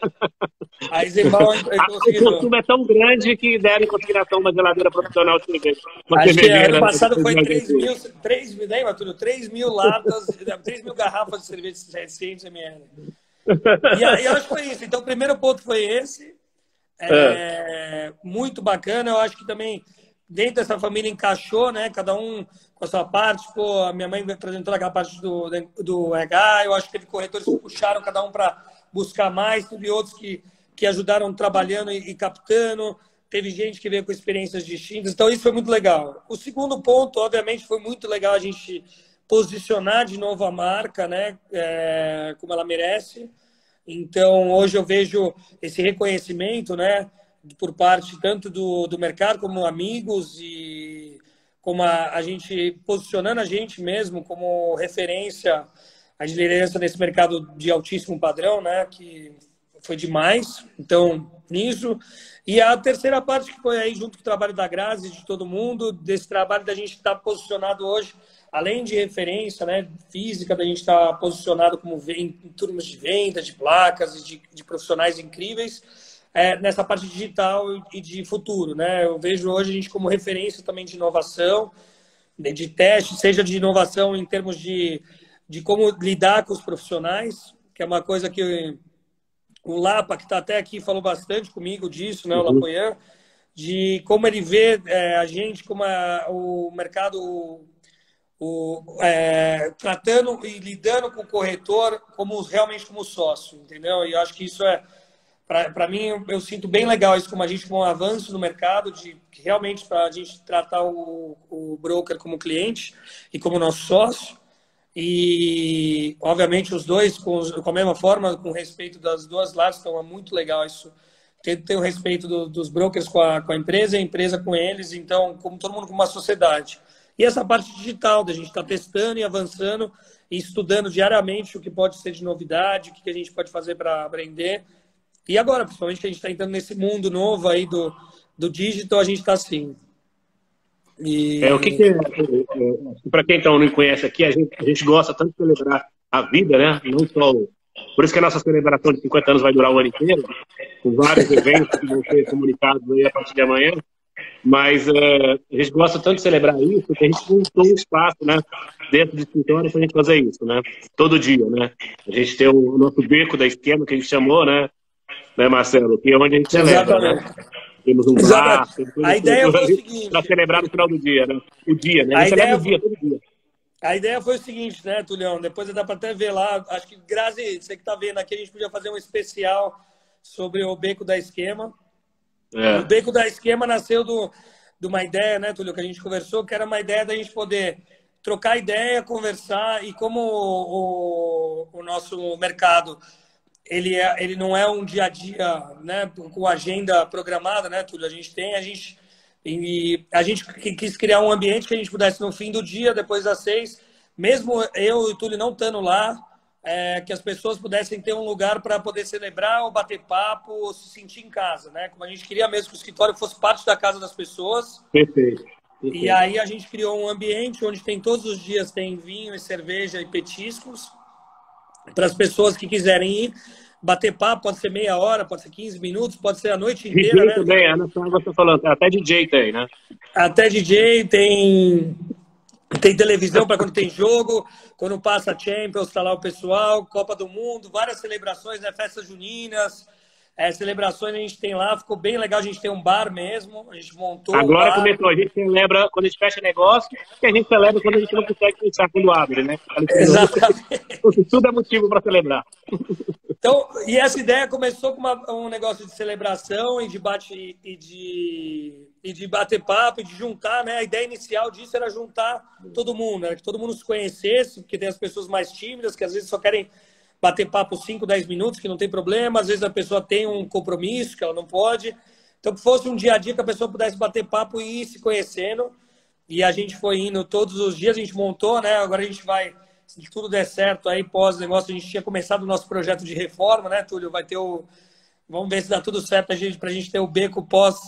A Eisenbahn conseguiu. O consumo é tão grande que deram em consideração uma geladeira profissional de cerveja. Acho que ano passado foi três mil, três mil, lembra, Túlio? três mil latas, três mil garrafas de cerveja de setecentos mililitros. E aí eu acho que foi isso. Então, o primeiro ponto foi esse. É, é. Muito bacana. Eu acho que também dentro dessa família encaixou, né? Cada um com a sua parte. Pô, a minha mãe apresentou aquela parte do, do R H. Eu acho que teve corretores que puxaram cada um para buscar mais. Teve outros que, que ajudaram trabalhando e, e captando. Teve gente que veio com experiências distintas. Então, isso foi muito legal. O segundo ponto, obviamente, foi muito legal a gente posicionar de novo a marca, né? É, como ela merece. Então, hoje eu vejo esse reconhecimento, né, por parte tanto do, do mercado como amigos e como a, a gente posicionando a gente mesmo como referência, a liderança nesse mercado de altíssimo padrão, né, que foi demais. Então, nisso. E a terceira parte que foi aí junto com o trabalho da Grazi, de todo mundo, desse trabalho da gente estar posicionado hoje, além de referência, né, física, da gente estar posicionado como em, em turmas de venda, de placas e de, de profissionais incríveis, é, nessa parte digital e de futuro, né? Eu vejo hoje a gente como referência também de inovação, de, de teste, seja de inovação em termos de, de como lidar com os profissionais, que é uma coisa que o Lapa, que está até aqui, falou bastante comigo disso, né, o Uhum. Lapoian, de como ele vê é, a gente, como a, o mercado... O, é, tratando e lidando com o corretor como realmente como sócio, entendeu? E eu acho que isso é, para mim, eu, eu sinto bem legal isso como a gente como um avanço no mercado, de que realmente para a gente tratar o, o broker como cliente e como nosso sócio. E, obviamente, os dois com, com a mesma forma, com respeito das duas lados, então é muito legal isso. Tem, tem o respeito do, dos brokers com a, com a empresa e a empresa com eles, então, como todo mundo com uma sociedade. E essa parte digital, da gente estar tá testando e avançando e estudando diariamente o que pode ser de novidade, o que a gente pode fazer para aprender. E agora, principalmente, que a gente está entrando nesse mundo novo aí do, do digital, a gente está assim. E... É, o que, que é, é, é para quem então não conhece aqui, a gente, a gente gosta tanto de celebrar a vida, né? Não só o... Por isso que a nossa celebração de cinquenta anos vai durar o ano inteiro, com vários eventos que vão ser comunicados aí a partir de amanhã. Mas uh, a gente gosta tanto de celebrar isso que a gente montou um espaço, né, dentro do escritório para a gente fazer isso, né, todo dia, né. A gente tem o nosso beco da esquema que a gente chamou, né, né Marcelo, que é onde a gente celebra, né. Temos um bar, temos a ideia foi o seguinte, para celebrar no final do dia, né, o dia, né, a, a gente ideia celebra o dia, todo dia. A ideia foi o seguinte, né, Tulião, depois dá para até ver lá, acho que, Grazi, você que está vendo aqui, a gente podia fazer um especial sobre o beco da esquema. É. O Beco da Esquema nasceu do, de uma ideia, né, Túlio, que a gente conversou, que era uma ideia da gente poder trocar ideia, conversar, e como o, o, o nosso mercado, ele, é, ele não é um dia a dia, né, com agenda programada, né, Túlio, a gente tem, a gente, e a gente quis criar um ambiente que a gente pudesse, no fim do dia, depois das seis, mesmo eu e o Túlio não estando lá, É, que as pessoas pudessem ter um lugar para poder celebrar ou bater papo ou se sentir em casa, né? Como a gente queria mesmo que o escritório fosse parte da casa das pessoas. Perfeito. Perfeito. E aí a gente criou um ambiente onde tem todos os dias tem vinho e cerveja e petiscos para as pessoas que quiserem ir bater papo, pode ser meia hora, pode ser quinze minutos, pode ser a noite inteira. D J né? também, Ana, você tá falando, até D J tem, né? Até D J tem... Tem televisão para quando tem jogo, quando passa Champions, está lá o pessoal, Copa do Mundo, várias celebrações, né? Festas juninas, é, celebrações a gente tem lá, ficou bem legal, a gente tem um bar mesmo, a gente montou Agora um começou, a gente celebra quando a gente fecha negócio, e a gente celebra quando a gente não consegue fechar quando abre, né? Exatamente. Tudo é motivo para celebrar. Então, e essa ideia começou com uma, um negócio de celebração e de bate e de, e de bater papo e de juntar, né? A ideia inicial disso era juntar todo mundo, era que todo mundo se conhecesse, porque tem as pessoas mais tímidas que às vezes só querem bater papo cinco, dez minutos, que não tem problema, às vezes a pessoa tem um compromisso que ela não pode. Então, que fosse um dia a dia que a pessoa pudesse bater papo e ir se conhecendo. E a gente foi indo todos os dias, a gente montou, né? Agora a gente vai... Se tudo der certo aí, pós-negócio, a gente tinha começado o nosso projeto de reforma, né, Túlio? Vai ter o... Vamos ver se dá tudo certo para gente, a gente ter o beco pós,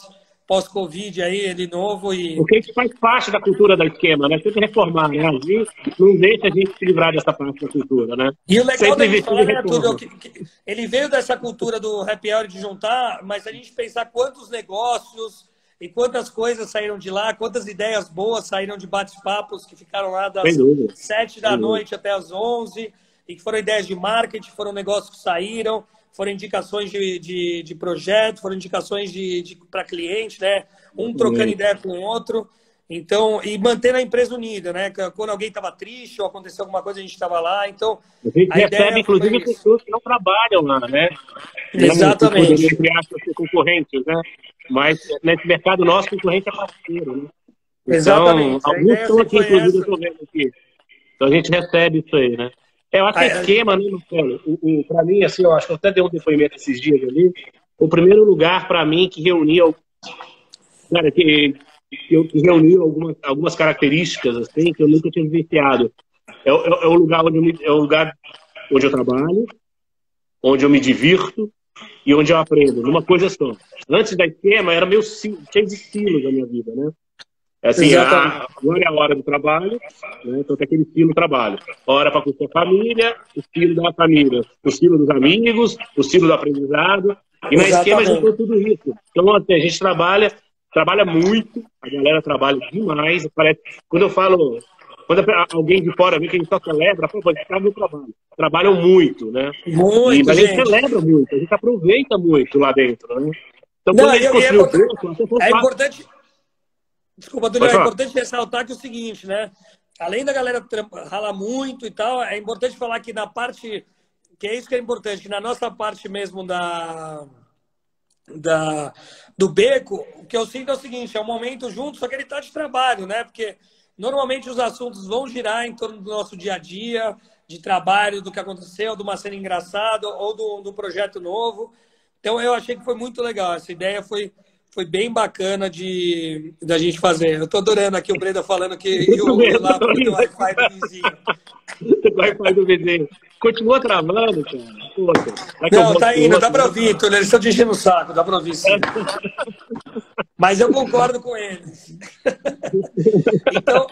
pós-Covid aí, ele novo e... Porque isso faz parte da cultura da Esquema, né? Tem que reformar, né? A gente não deixa a gente se livrar dessa parte da cultura, né? E o legal Sempre da gente investir falar, em né, Túlio, reforma. que, que ele veio dessa cultura do happy hour de juntar, mas a gente pensar quantos negócios e quantas coisas saíram de lá, quantas ideias boas saíram de bate-papos que ficaram lá das Sem dúvida. sete da Sem dúvida. noite até as onze, e que foram ideias de marketing, foram negócios que saíram, foram indicações de, de, de projeto, foram indicações de, de, para cliente, né? Um trocando ideia com o outro. Então, e mantendo a empresa unida, né? Quando alguém estava triste ou aconteceu alguma coisa, a gente estava lá. Então, a gente a recebe, inclusive, pessoas que não trabalham lá, né? Exatamente. Entre aspas, concorrentes, né? Mas nesse mercado nosso, concorrente é parceiro, né? Então, Exatamente. alguns estão aqui, inclusive, eu estou vendo aqui. Então, a gente recebe isso aí, né? Eu acho que é esquema, né, Marcelo? Para mim, assim, eu acho que eu até dei um depoimento esses dias ali. O primeiro lugar, para mim, que reunia, cara, que, que, que reunia algumas, algumas características, assim, que eu nunca tinha vivenciado. É, é, é, o lugar onde eu me, é o lugar onde eu trabalho, onde eu me divirto e onde eu aprendo, numa coisa só. Antes da Esquema, era meio cheio de silos a minha vida, né? Assim, a, agora é a hora do trabalho, né? Então tem aquele estilo do trabalho. Hora para curtir a família, o estilo da família, o estilo dos amigos, o estilo do aprendizado. E na Esquema juntou tudo isso. Então, assim, a gente trabalha, trabalha muito, a galera trabalha demais. Parece, quando eu falo, quando alguém de fora vê que a gente só celebra, pô, a gente tá no trabalho. Trabalham muito, né? Muito, e, mas gente. a gente celebra muito, a gente aproveita muito lá dentro, né? Então, Não, quando a gente construiu o grupo, é importante. Desculpa, Túlio, é importante ressaltar que é o seguinte, né? Além da galera ralar muito e tal, é importante falar que na parte, que é isso que é importante, que na nossa parte mesmo da, da, do beco, o que eu sinto é o seguinte, é um momento junto, só que ele tá de trabalho, né? Porque normalmente os assuntos vão girar em torno do nosso dia a dia, de trabalho, do que aconteceu, de uma cena engraçada ou do, do projeto novo. Então eu achei que foi muito legal, essa ideia foi... Foi bem bacana de da gente fazer. Eu tô adorando aqui o Breda falando que o, o lá do Wi-Fi do vizinho. O Wi-Fi do vizinho. Continua travando, cara. Poxa, não, tá indo, dá para ouvir, Túlio. Eles estão te enchendo o saco, dá para ouvir sim. Mas eu concordo com eles. Então,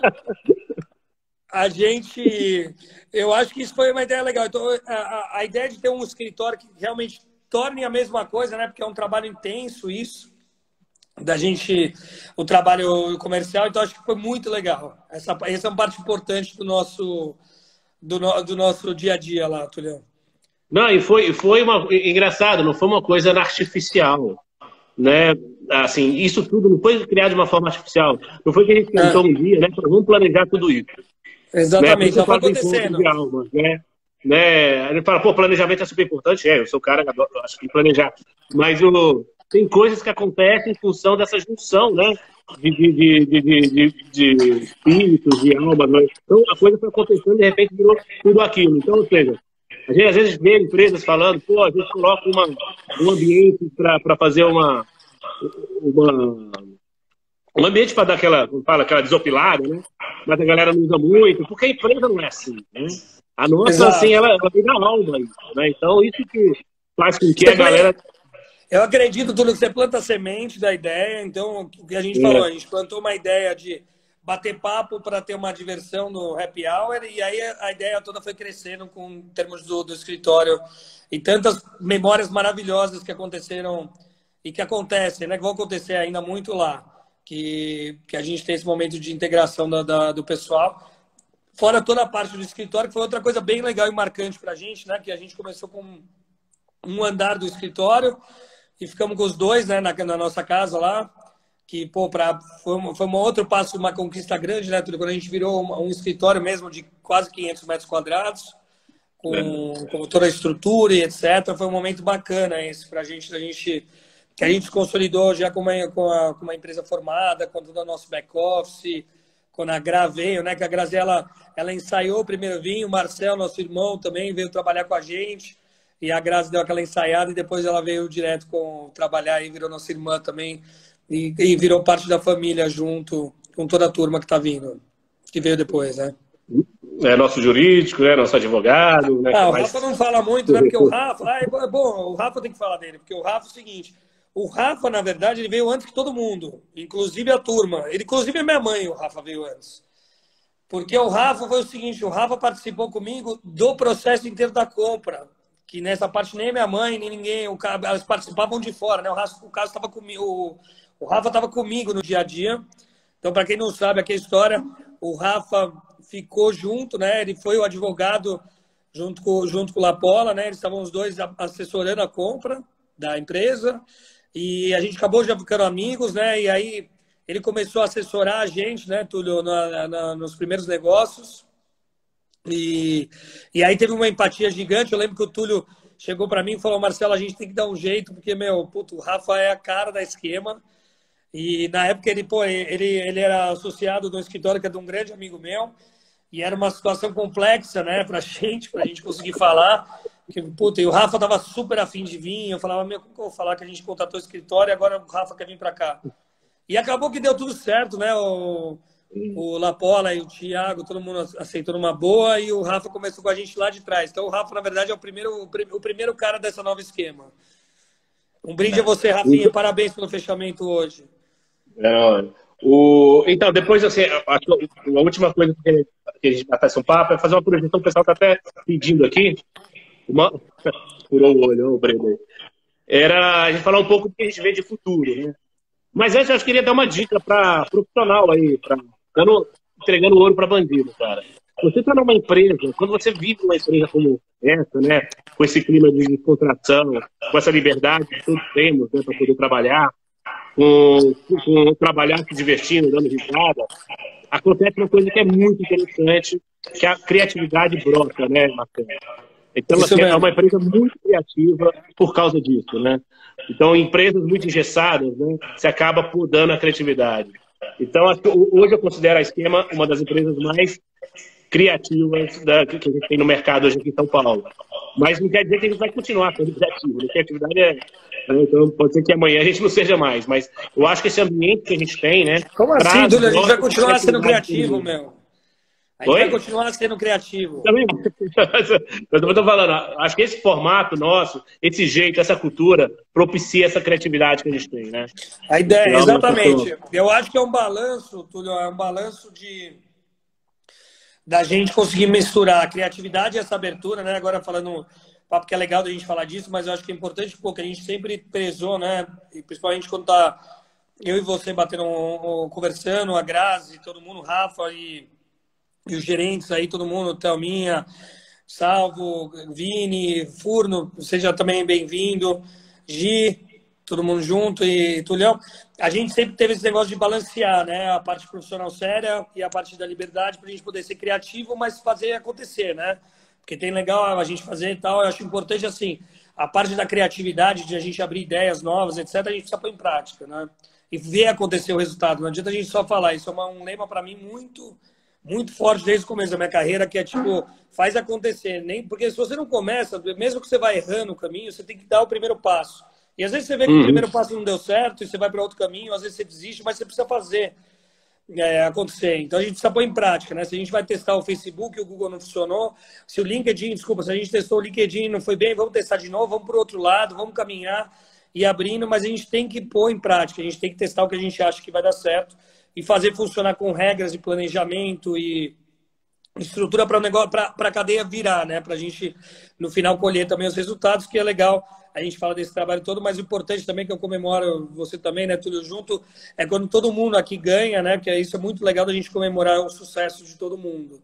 a gente... Eu acho que isso foi uma ideia legal. Então, a, a ideia de ter um escritório que realmente torne a mesma coisa, né? Porque é um trabalho intenso isso. Da gente, o trabalho comercial, então acho que foi muito legal. Essa, essa é uma parte importante do nosso, do, no, do nosso dia a dia lá, Tulião. Não, e foi, foi uma, engraçado, não foi uma coisa artificial, né? Assim, isso tudo não foi criado de uma forma artificial. Não foi que a gente tentou é. um dia, né? Vamos planejar tudo isso. Exatamente, né? não foi acontecendo. De alma, né? Né? A gente fala, pô, planejamento é super importante. É, eu sou o cara, acho que planejar. Mas o... tem coisas que acontecem em função dessa junção, né? De, de, de, de, de, de espíritos, de alma. Né? Então, a coisa foi acontecendo e, de repente, virou tudo aquilo. Então, ou seja, a gente às vezes vê empresas falando, pô, a gente coloca uma, um ambiente para fazer uma, uma... um ambiente para dar aquela, como fala, aquela desopilada, né? Mas a galera não usa muito, porque a empresa não é assim, né? A nossa, Exato. assim, ela, ela vem da alma, né? Então, isso que faz com que a galera... Eu acredito, Túlio, que você planta a semente da ideia. Então, o que a gente é. falou, a gente plantou uma ideia de bater papo para ter uma diversão no happy hour, e aí a ideia toda foi crescendo com em termos do, do escritório e tantas memórias maravilhosas que aconteceram e que acontecem, né? Que vão acontecer ainda muito lá. Que, que a gente tem esse momento de integração da, da, do pessoal. Fora toda a parte do escritório, que foi outra coisa bem legal e marcante para a gente, né? Que a gente começou com um andar do escritório e ficamos com os dois, né, na, na nossa casa lá, que, pô, pra, foi, um, foi um outro passo, uma conquista grande, né, Túlio? Quando a gente virou um, um escritório mesmo de quase quinhentos metros quadrados, com, é. com toda a estrutura e etcétera. Foi um momento bacana esse pra gente, a gente, que a gente se consolidou já com uma, com, a, com uma empresa formada, com todo o nosso back-office, quando a Gra veio, né, que a Graziella, ela ensaiou o primeiro vinho, o Marcel, nosso irmão, também veio trabalhar com a gente. E a Grazi deu aquela ensaiada e depois ela veio direto com trabalhar e virou nossa irmã também. E, e virou parte da família junto com toda a turma que está vindo, que veio depois, né? É nosso jurídico, né? Nosso advogado. Né? Ah, o Mas... Rafa não fala muito, né? Porque o Rafa... Ah, é bom, o Rafa tem que falar dele. Porque o Rafa é o seguinte, O Rafa, na verdade, ele veio antes que todo mundo, inclusive a turma. Ele, inclusive a minha mãe, o Rafa veio antes. Porque o Rafa foi o seguinte, o Rafa participou comigo do processo inteiro da compra, que nessa parte nem minha mãe, nem ninguém, o, elas participavam de fora, né? O, Rafa, o caso estava comigo, o, o Rafa estava comigo no dia a dia. Então, para quem não sabe aqui a história, o Rafa ficou junto, né? Ele foi o advogado junto com, junto com o Lapola, né? Eles estavam os dois assessorando a compra da empresa e a gente acabou já ficando amigos, né? E aí ele começou a assessorar a gente, né, Túlio, na, na, nos primeiros negócios. E, e aí teve uma empatia gigante. Eu lembro que o Túlio chegou para mim e falou, Marcelo, a gente tem que dar um jeito, porque, meu, puto, o Rafa é a cara da Esquema. E na época ele, pô, ele, ele era associado no escritório que é de um grande amigo meu. E era uma situação complexa, né, pra gente, pra gente conseguir falar. Que, puta, e o Rafa tava super afim de vir. Eu falava, meu, como que eu vou falar que a gente contratou o escritório e agora o Rafa quer vir para cá? E acabou que deu tudo certo, né? O, o Lapola e o Thiago, todo mundo aceitou numa boa e o Rafa começou com a gente lá de trás. Então o Rafa, na verdade, é o primeiro, o primeiro cara dessa nova esquema. Um brinde a você, Rafinha. Parabéns pelo fechamento hoje. É, o... Então, depois, assim, a, a última coisa que a gente vai fazer um papo é fazer uma projeção. O pessoal está até pedindo aqui. Uma... Furou o olho, o Breno. Era a gente falar um pouco do que a gente vê de futuro, né? Mas antes, eu acho que queria dar uma dica para profissional aí, pra, dando, entregando ouro para bandido, cara. Você está numa empresa, quando você vive numa empresa como essa, né, com esse clima de descontração, com essa liberdade que todos temos, né, para poder trabalhar, com, com, com trabalhar se divertindo, dando risada, acontece uma coisa que é muito interessante, que a criatividade brota, né, Marcelo? Então, assim, é uma empresa muito criativa por causa disso, né? Então, empresas muito engessadas, né, se acaba podando a criatividade. Então, hoje eu considero a Esquema uma das empresas mais criativas da, que a gente tem no mercado hoje aqui em São Paulo. Mas não quer dizer que a gente vai continuar sendo criativo. Né? Criatividade é... Então, pode ser que amanhã a gente não seja mais. Mas eu acho que esse ambiente que a gente tem, né... Como assim, Túlio? A gente vai continuar sendo criativo, meu. A gente Oi? vai continuar sendo criativo. Também. Eu estou falando, acho que esse formato nosso, esse jeito, essa cultura, propicia essa criatividade que a gente tem, né? A ideia, então, exatamente. Eu acho que é um balanço, Túlio, é um balanço de da gente conseguir misturar a criatividade e essa abertura, né? Agora falando, papo que é legal da gente falar disso, mas eu acho que é importante, porque a gente sempre prezou, né? E principalmente quando tá eu e você batendo, um, um, conversando, a Grazi, todo mundo, Rafa e E os gerentes aí, todo mundo, Thelminha, Salvo, Vini, Furno, seja também bem-vindo, Gi, todo mundo junto e Tulhão. A gente sempre teve esse negócio de balancear, né? A parte profissional séria e a parte da liberdade para a gente poder ser criativo, mas fazer acontecer, né? Porque tem legal a gente fazer e tal. Eu acho importante, assim, a parte da criatividade, de a gente abrir ideias novas, etcétera, a gente precisa pôr em prática, né? E ver acontecer o resultado. Não adianta a gente só falar. Isso é uma, um lema para mim muito... muito forte desde o começo da minha carreira, que é tipo, faz acontecer. Nem, porque se você não começa, mesmo que você vai errando o caminho, você tem que dar o primeiro passo. E às vezes você vê que uhum. o primeiro passo não deu certo e você vai para outro caminho, às vezes você desiste, mas você precisa fazer é, acontecer. Então a gente precisa pôr em prática, né? Se a gente vai testar o Facebook e o Google não funcionou, se o LinkedIn, desculpa, se a gente testou o LinkedIn e não foi bem, vamos testar de novo, vamos para o outro lado, vamos caminhar e abrindo, mas a gente tem que pôr em prática, a gente tem que testar o que a gente acha que vai dar certo e fazer funcionar com regras de planejamento e estrutura para o negócio, para a cadeia virar, né? Para a gente, no final, colher também os resultados, que é legal. A gente fala desse trabalho todo, mas o importante também, que eu comemoro, você também, né, tudo junto, é quando todo mundo aqui ganha, né? Que isso é muito legal da gente comemorar o sucesso de todo mundo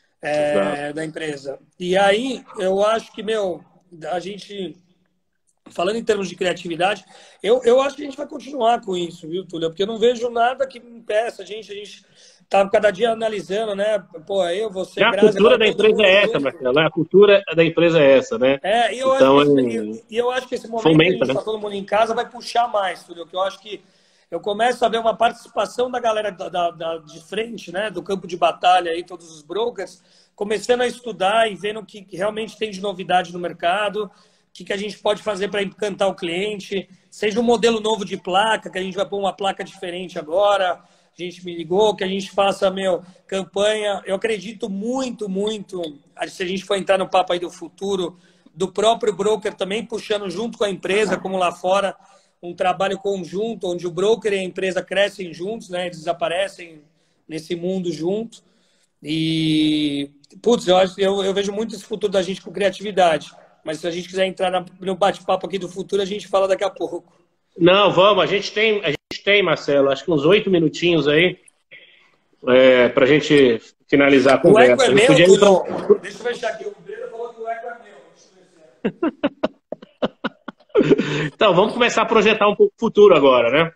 é, da empresa. E aí, eu acho que, meu, a gente... Falando em termos de criatividade, eu, eu acho que a gente vai continuar com isso, viu, Túlio? Porque eu não vejo nada que impeça a gente. A gente tá cada dia analisando, né? Pô, eu, você, a Grazi, cultura da empresa é essa, Marcelo. A cultura da empresa é essa, né? É, e eu, então, acho, que, é... e, e eu acho que esse momento fomenta, que a gente né? tá todo mundo em casa vai puxar mais, Túlio. Que eu acho que eu começo a ver uma participação da galera da, da, da, de frente, né? Do campo de batalha aí, todos os brokers, começando a estudar e vendo o que realmente tem de novidade no mercado. O que, que a gente pode fazer para encantar o cliente, seja um modelo novo de placa, que a gente vai pôr uma placa diferente agora, a gente me ligou, que a gente faça, meu, campanha. Eu acredito muito, muito, se a gente for entrar no papo aí do futuro, do próprio broker também puxando junto com a empresa, como lá fora, um trabalho conjunto, onde o broker e a empresa crescem juntos, né? Eles desaparecem nesse mundo junto. E, putz, eu, acho, eu, eu vejo muito esse futuro da gente com criatividade. Mas se a gente quiser entrar na, no bate-papo aqui do futuro, a gente fala daqui a pouco. Não, vamos, a gente tem, a gente tem, Marcelo, acho que uns oito minutinhos aí é, para a gente finalizar a conversa. O eco é meu, podia... Tudo... Deixa eu fechar aqui. O Breno falou que o eco é meu. Deixa eu ver. Então, vamos começar a projetar um pouco o futuro agora, né?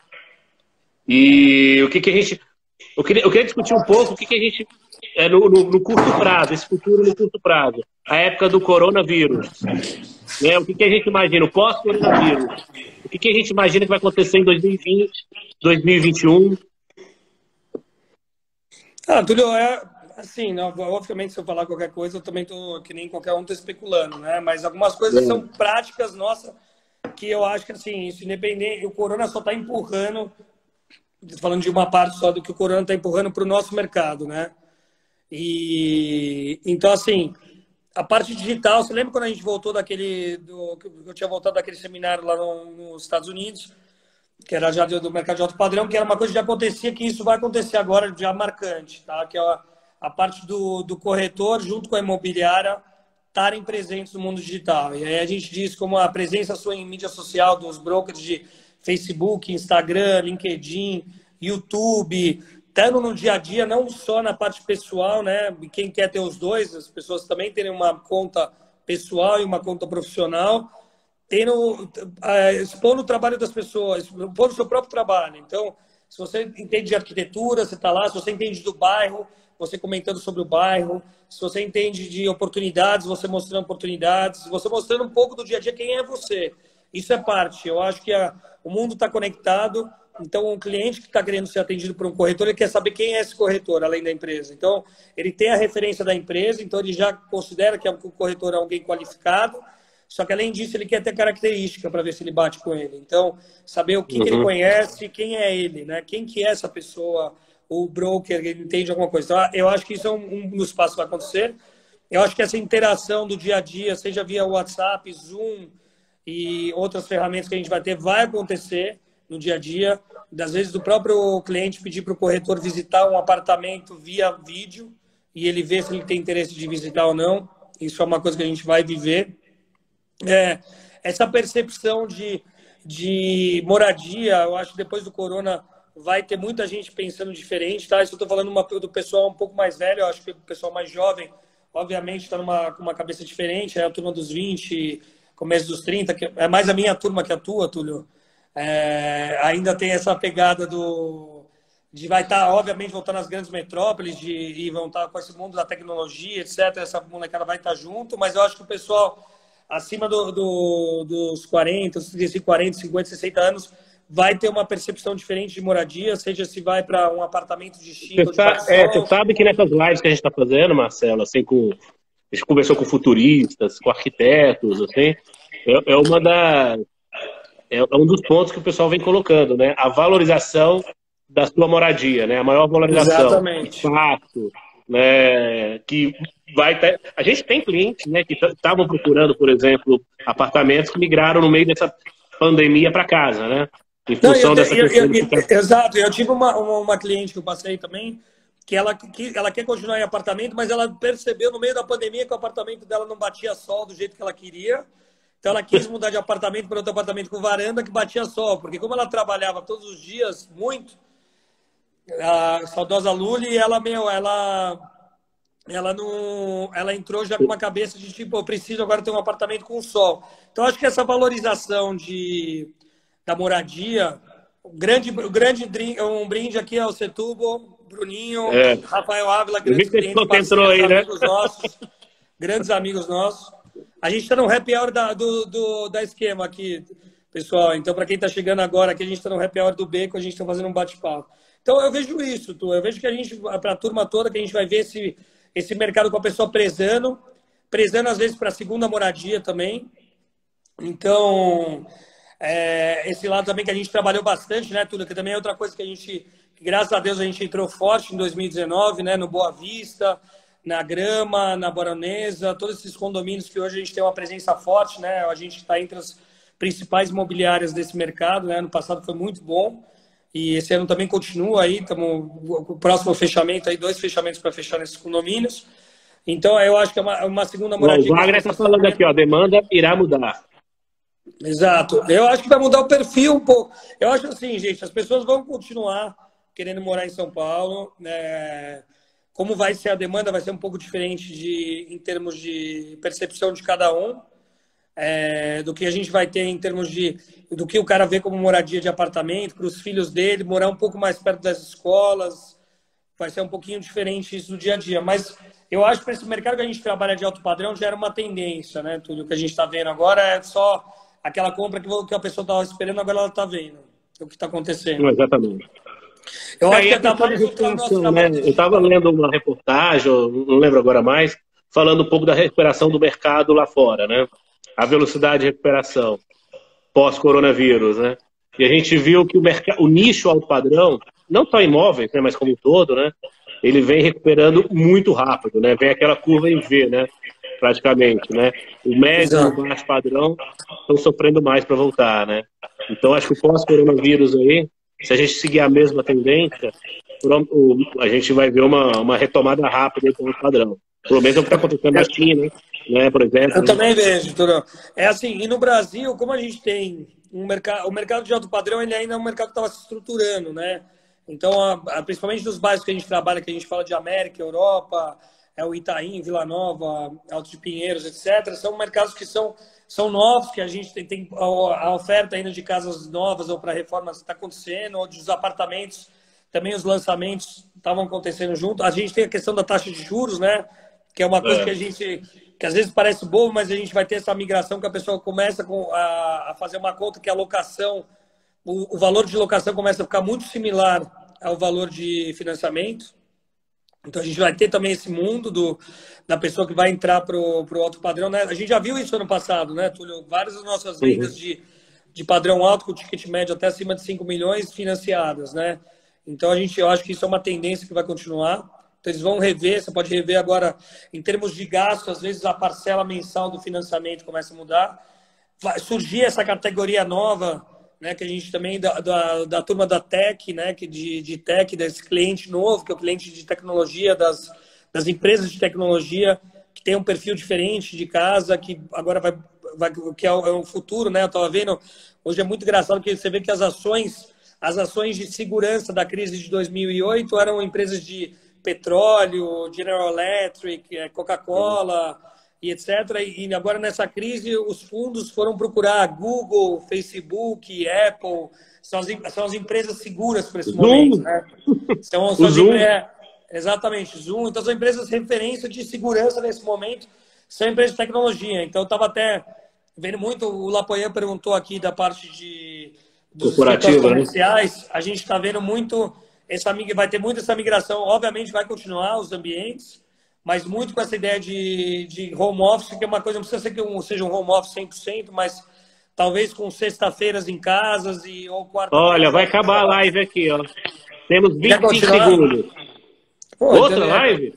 E o que, que a gente... Eu queria, eu queria discutir um pouco o que, que a gente... É, no, no, no curto prazo, esse futuro no curto prazo. A época do coronavírus. Né? O que, que a gente imagina? O pós-coronavírus. O que, que a gente imagina que vai acontecer em dois mil e vinte, dois mil e vinte e um? Ah, Túlio, é assim, não, obviamente se eu falar qualquer coisa, eu também tô, que nem qualquer um, tô especulando, né? Mas algumas coisas é. são práticas nossas que eu acho que, assim, isso independente, o corona só está empurrando, falando de uma parte só do que o corona está empurrando para o nosso mercado, né? E então, assim, a parte digital, você lembra quando a gente voltou daquele, do, que eu tinha voltado daquele seminário lá no, nos Estados Unidos, que era já do mercado de alto padrão, que era uma coisa que já acontecia, que isso vai acontecer agora, já marcante, tá? Que é a, a parte do, do corretor, junto com a imobiliária, estarem presentes no mundo digital. E aí a gente diz como a presença sua em mídia social dos brokers de Facebook, Instagram, LinkedIn, YouTube, estando no dia a dia, não só na parte pessoal, né? Quem quer ter os dois, as pessoas também terem uma conta pessoal e uma conta profissional, tendo, uh, expondo o trabalho das pessoas, expondo o seu próprio trabalho. Então, se você entende de arquitetura, você está lá. Se você entende do bairro, você comentando sobre o bairro. Se você entende de oportunidades, você mostrando oportunidades. Você mostrando um pouco do dia a dia quem é você. Isso é parte. Eu acho que a, o mundo está conectado. Então, um cliente que está querendo ser atendido por um corretor, ele quer saber quem é esse corretor, além da empresa. Então, ele tem a referência da empresa, então ele já considera que o corretor é alguém qualificado. Só que, além disso, ele quer ter característica para ver se ele bate com ele. Então, saber o que, uhum. que ele conhece, quem é ele, né? Quem que é essa pessoa, o broker, ele entende alguma coisa. Então, eu acho que isso é um, um dos passos que vai acontecer. Eu acho que essa interação do dia a dia, seja via WhatsApp, Zoom e outras ferramentas que a gente vai ter, vai acontecer no dia a dia. Das vezes, do próprio cliente pedir para o corretor visitar um apartamento via vídeo e ele ver se ele tem interesse de visitar ou não. Isso é uma coisa que a gente vai viver. É, essa percepção de, de moradia, eu acho que depois do corona vai ter muita gente pensando diferente, tá? Isso eu estou falando uma, do pessoal um pouco mais velho, eu acho que o pessoal mais jovem, obviamente, está numa, com uma cabeça diferente, é a turma dos vinte, começo dos trinta, que é mais a minha turma que a tua, Túlio. É, ainda tem essa pegada do de vai estar, tá, obviamente, voltando às grandes metrópoles de, e vão estar tá com esse mundo da tecnologia, etcétera. Essa molecada vai estar tá junto, mas eu acho que o pessoal acima do, do, dos quarenta, quarenta, cinquenta, sessenta anos vai ter uma percepção diferente de moradia, seja se vai para um apartamento de Chico. Você, sa é, você sabe que nessas lives que a gente está fazendo, Marcelo, assim, com, a gente conversou com futuristas, com arquitetos, assim, é, é uma da é, é um dos pontos que o pessoal vem colocando, né? A valorização da sua moradia, né? A maior valorização. Exatamente. Espaço, né? Que vai ter... A gente tem clientes, né, que estavam procurando, por exemplo, apartamentos que migraram no meio dessa pandemia para casa, né? Em função Não, eu, dessa eu, questão eu, de eu, ficar... Exato. Eu tive uma, uma, uma cliente que eu passei também, que ela, que ela quer continuar em apartamento, mas ela percebeu no meio da pandemia que o apartamento dela não batia sol do jeito que ela queria. Então ela quis mudar de apartamento para outro apartamento com varanda que batia sol, porque como ela trabalhava todos os dias muito, a saudosa Luli, ela, meu, ela, ela, não, ela entrou já com uma cabeça de tipo, eu preciso agora ter um apartamento com sol. Então acho que essa valorização de, da moradia, o grande, o grande um brinde aqui ao Setúbal, Bruninho, é. Rafael Ávila, grandes clientes, parceiros, aí, né? amigos nossos, grandes amigos nossos. A gente está no happy hour da, do, do, da esquema aqui, pessoal. Então, para quem está chegando agora, aqui a gente está no happy hour do Beco, a gente está fazendo um bate-papo. Então, eu vejo isso, tu. Eu vejo que a gente, para a turma toda, que a gente vai ver esse, esse mercado com a pessoa prezando, prezando às vezes para a segunda moradia também. Então, é, esse lado também que a gente trabalhou bastante, né, Túlio? Que também é outra coisa que a gente, que, graças a Deus, a gente entrou forte em dois mil e dezenove, né, no Boa Vista, na Grama, na Baronesa, todos esses condomínios que hoje a gente tem uma presença forte, né? A gente está entre as principais imobiliárias desse mercado, né? Ano passado foi muito bom e esse ano também continua aí, estamos o próximo fechamento aí, dois fechamentos para fechar nesses condomínios. Então, eu acho que é uma, uma segunda moradia. O Wagner está falando aqui, ó, a demanda irá mudar. Exato. Eu acho que vai mudar o perfil um pouco. Eu acho assim, gente, as pessoas vão continuar querendo morar em São Paulo, né? Como vai ser a demanda, vai ser um pouco diferente de, em termos de percepção de cada um, é, do que a gente vai ter em termos de do que o cara vê como moradia de apartamento, para os filhos dele, morar um pouco mais perto das escolas, vai ser um pouquinho diferente isso do dia a dia. Mas eu acho que para esse mercado que a gente trabalha de alto padrão já era uma tendência, né? Tudo que a gente está vendo agora é só aquela compra que a pessoa estava esperando, agora ela está vendo o que está acontecendo. Exatamente. Eu é, acho que a tá mais recuperação, né? Eu estava lendo uma reportagem, não lembro agora mais, falando um pouco da recuperação do mercado lá fora, né? A velocidade de recuperação pós-coronavírus, né? E a gente viu que o, mercado, o nicho alto padrão, não só imóveis, né, mas como um todo, né? Ele vem recuperando muito rápido, né? Vem aquela curva em V, né? Praticamente, né? O médio e o baixo padrão estão sofrendo mais para voltar, né? Então acho que o pós-coronavírus aí, se a gente seguir a mesma tendência, a gente vai ver uma, uma retomada rápida do padrão. Pelo menos é o que está acontecendo na China, né, por exemplo. Eu né? também vejo, Turão. É assim, e no Brasil, como a gente tem um mercado, o mercado de alto padrão, ele ainda é um mercado que estava se estruturando, né? Então, a, a, principalmente nos bairros que a gente trabalha, que a gente fala de América, Europa, é o Itaim, Vila Nova, Alto de Pinheiros, etcétera, são mercados que são, são novos, que a gente tem, tem a, a oferta ainda de casas novas ou para reformas está acontecendo, ou dos apartamentos, também os lançamentos estavam acontecendo junto. A gente tem a questão da taxa de juros, né? Que é uma coisa é. que a gente, que às vezes parece bobo, mas a gente vai ter essa migração que a pessoa começa com, a, a fazer uma conta que a locação, o, o valor de locação começa a ficar muito similar ao valor de financiamento. Então a gente vai ter também esse mundo do, da pessoa que vai entrar para o alto padrão, né? A gente já viu isso ano passado, né, Túlio? Várias das nossas vendas uhum. de, de padrão alto, com ticket médio até acima de cinco milhões financiadas, né? Então a gente, eu acho que isso é uma tendência que vai continuar. Então, eles vão rever, você pode rever agora, em termos de gasto, às vezes a parcela mensal do financiamento começa a mudar. Vai surgir essa categoria nova, né, que a gente também, da, da, da turma da tech, né, que de, de tech, desse cliente novo, que é o cliente de tecnologia, das, das empresas de tecnologia, que tem um perfil diferente de casa, que agora vai, vai que é o, é o futuro, né? Eu estava vendo, hoje é muito engraçado que você vê que as ações, as ações de segurança da crise de dois mil e oito eram empresas de petróleo, General Electric, Coca-Cola e etcétera. E agora nessa crise os fundos foram procurar Google, Facebook, Apple, são as, são as empresas seguras para esse Zoom. momento, né? São, são Zoom. É, exatamente, Zoom. Então são empresas de referência de segurança nesse momento, são empresas de tecnologia. Então eu estava até vendo muito, o Lapoyan perguntou aqui da parte de dos setores comerciais, né? A gente está vendo muito essa, vai ter muito essa migração, obviamente vai continuar os ambientes, mas muito com essa ideia de, de home office, que é uma coisa, não precisa ser que um, seja um home office cem por cento, mas talvez com sexta-feiras em casas e, ou quarta. Olha, vai acabar a live aqui, ó. Temos vinte e cinco segundos. Pô, outra então, live?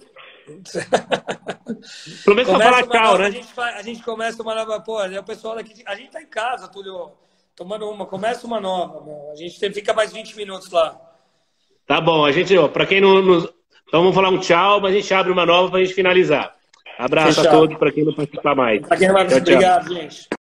Começa a falar tchau, nova, né? A gente, a gente começa uma nova, pô, o pessoal daqui, a gente tá em casa, Túlio, tomando uma, começa uma nova, meu. A gente fica mais vinte minutos lá. Tá bom, a gente, ó, pra quem não... não... Então vamos falar um tchau, mas a gente abre uma nova pra gente finalizar. Abraço Fechado. a todos, pra quem não participar mais. Pra quem não vai, tchau, obrigado, tchau. gente.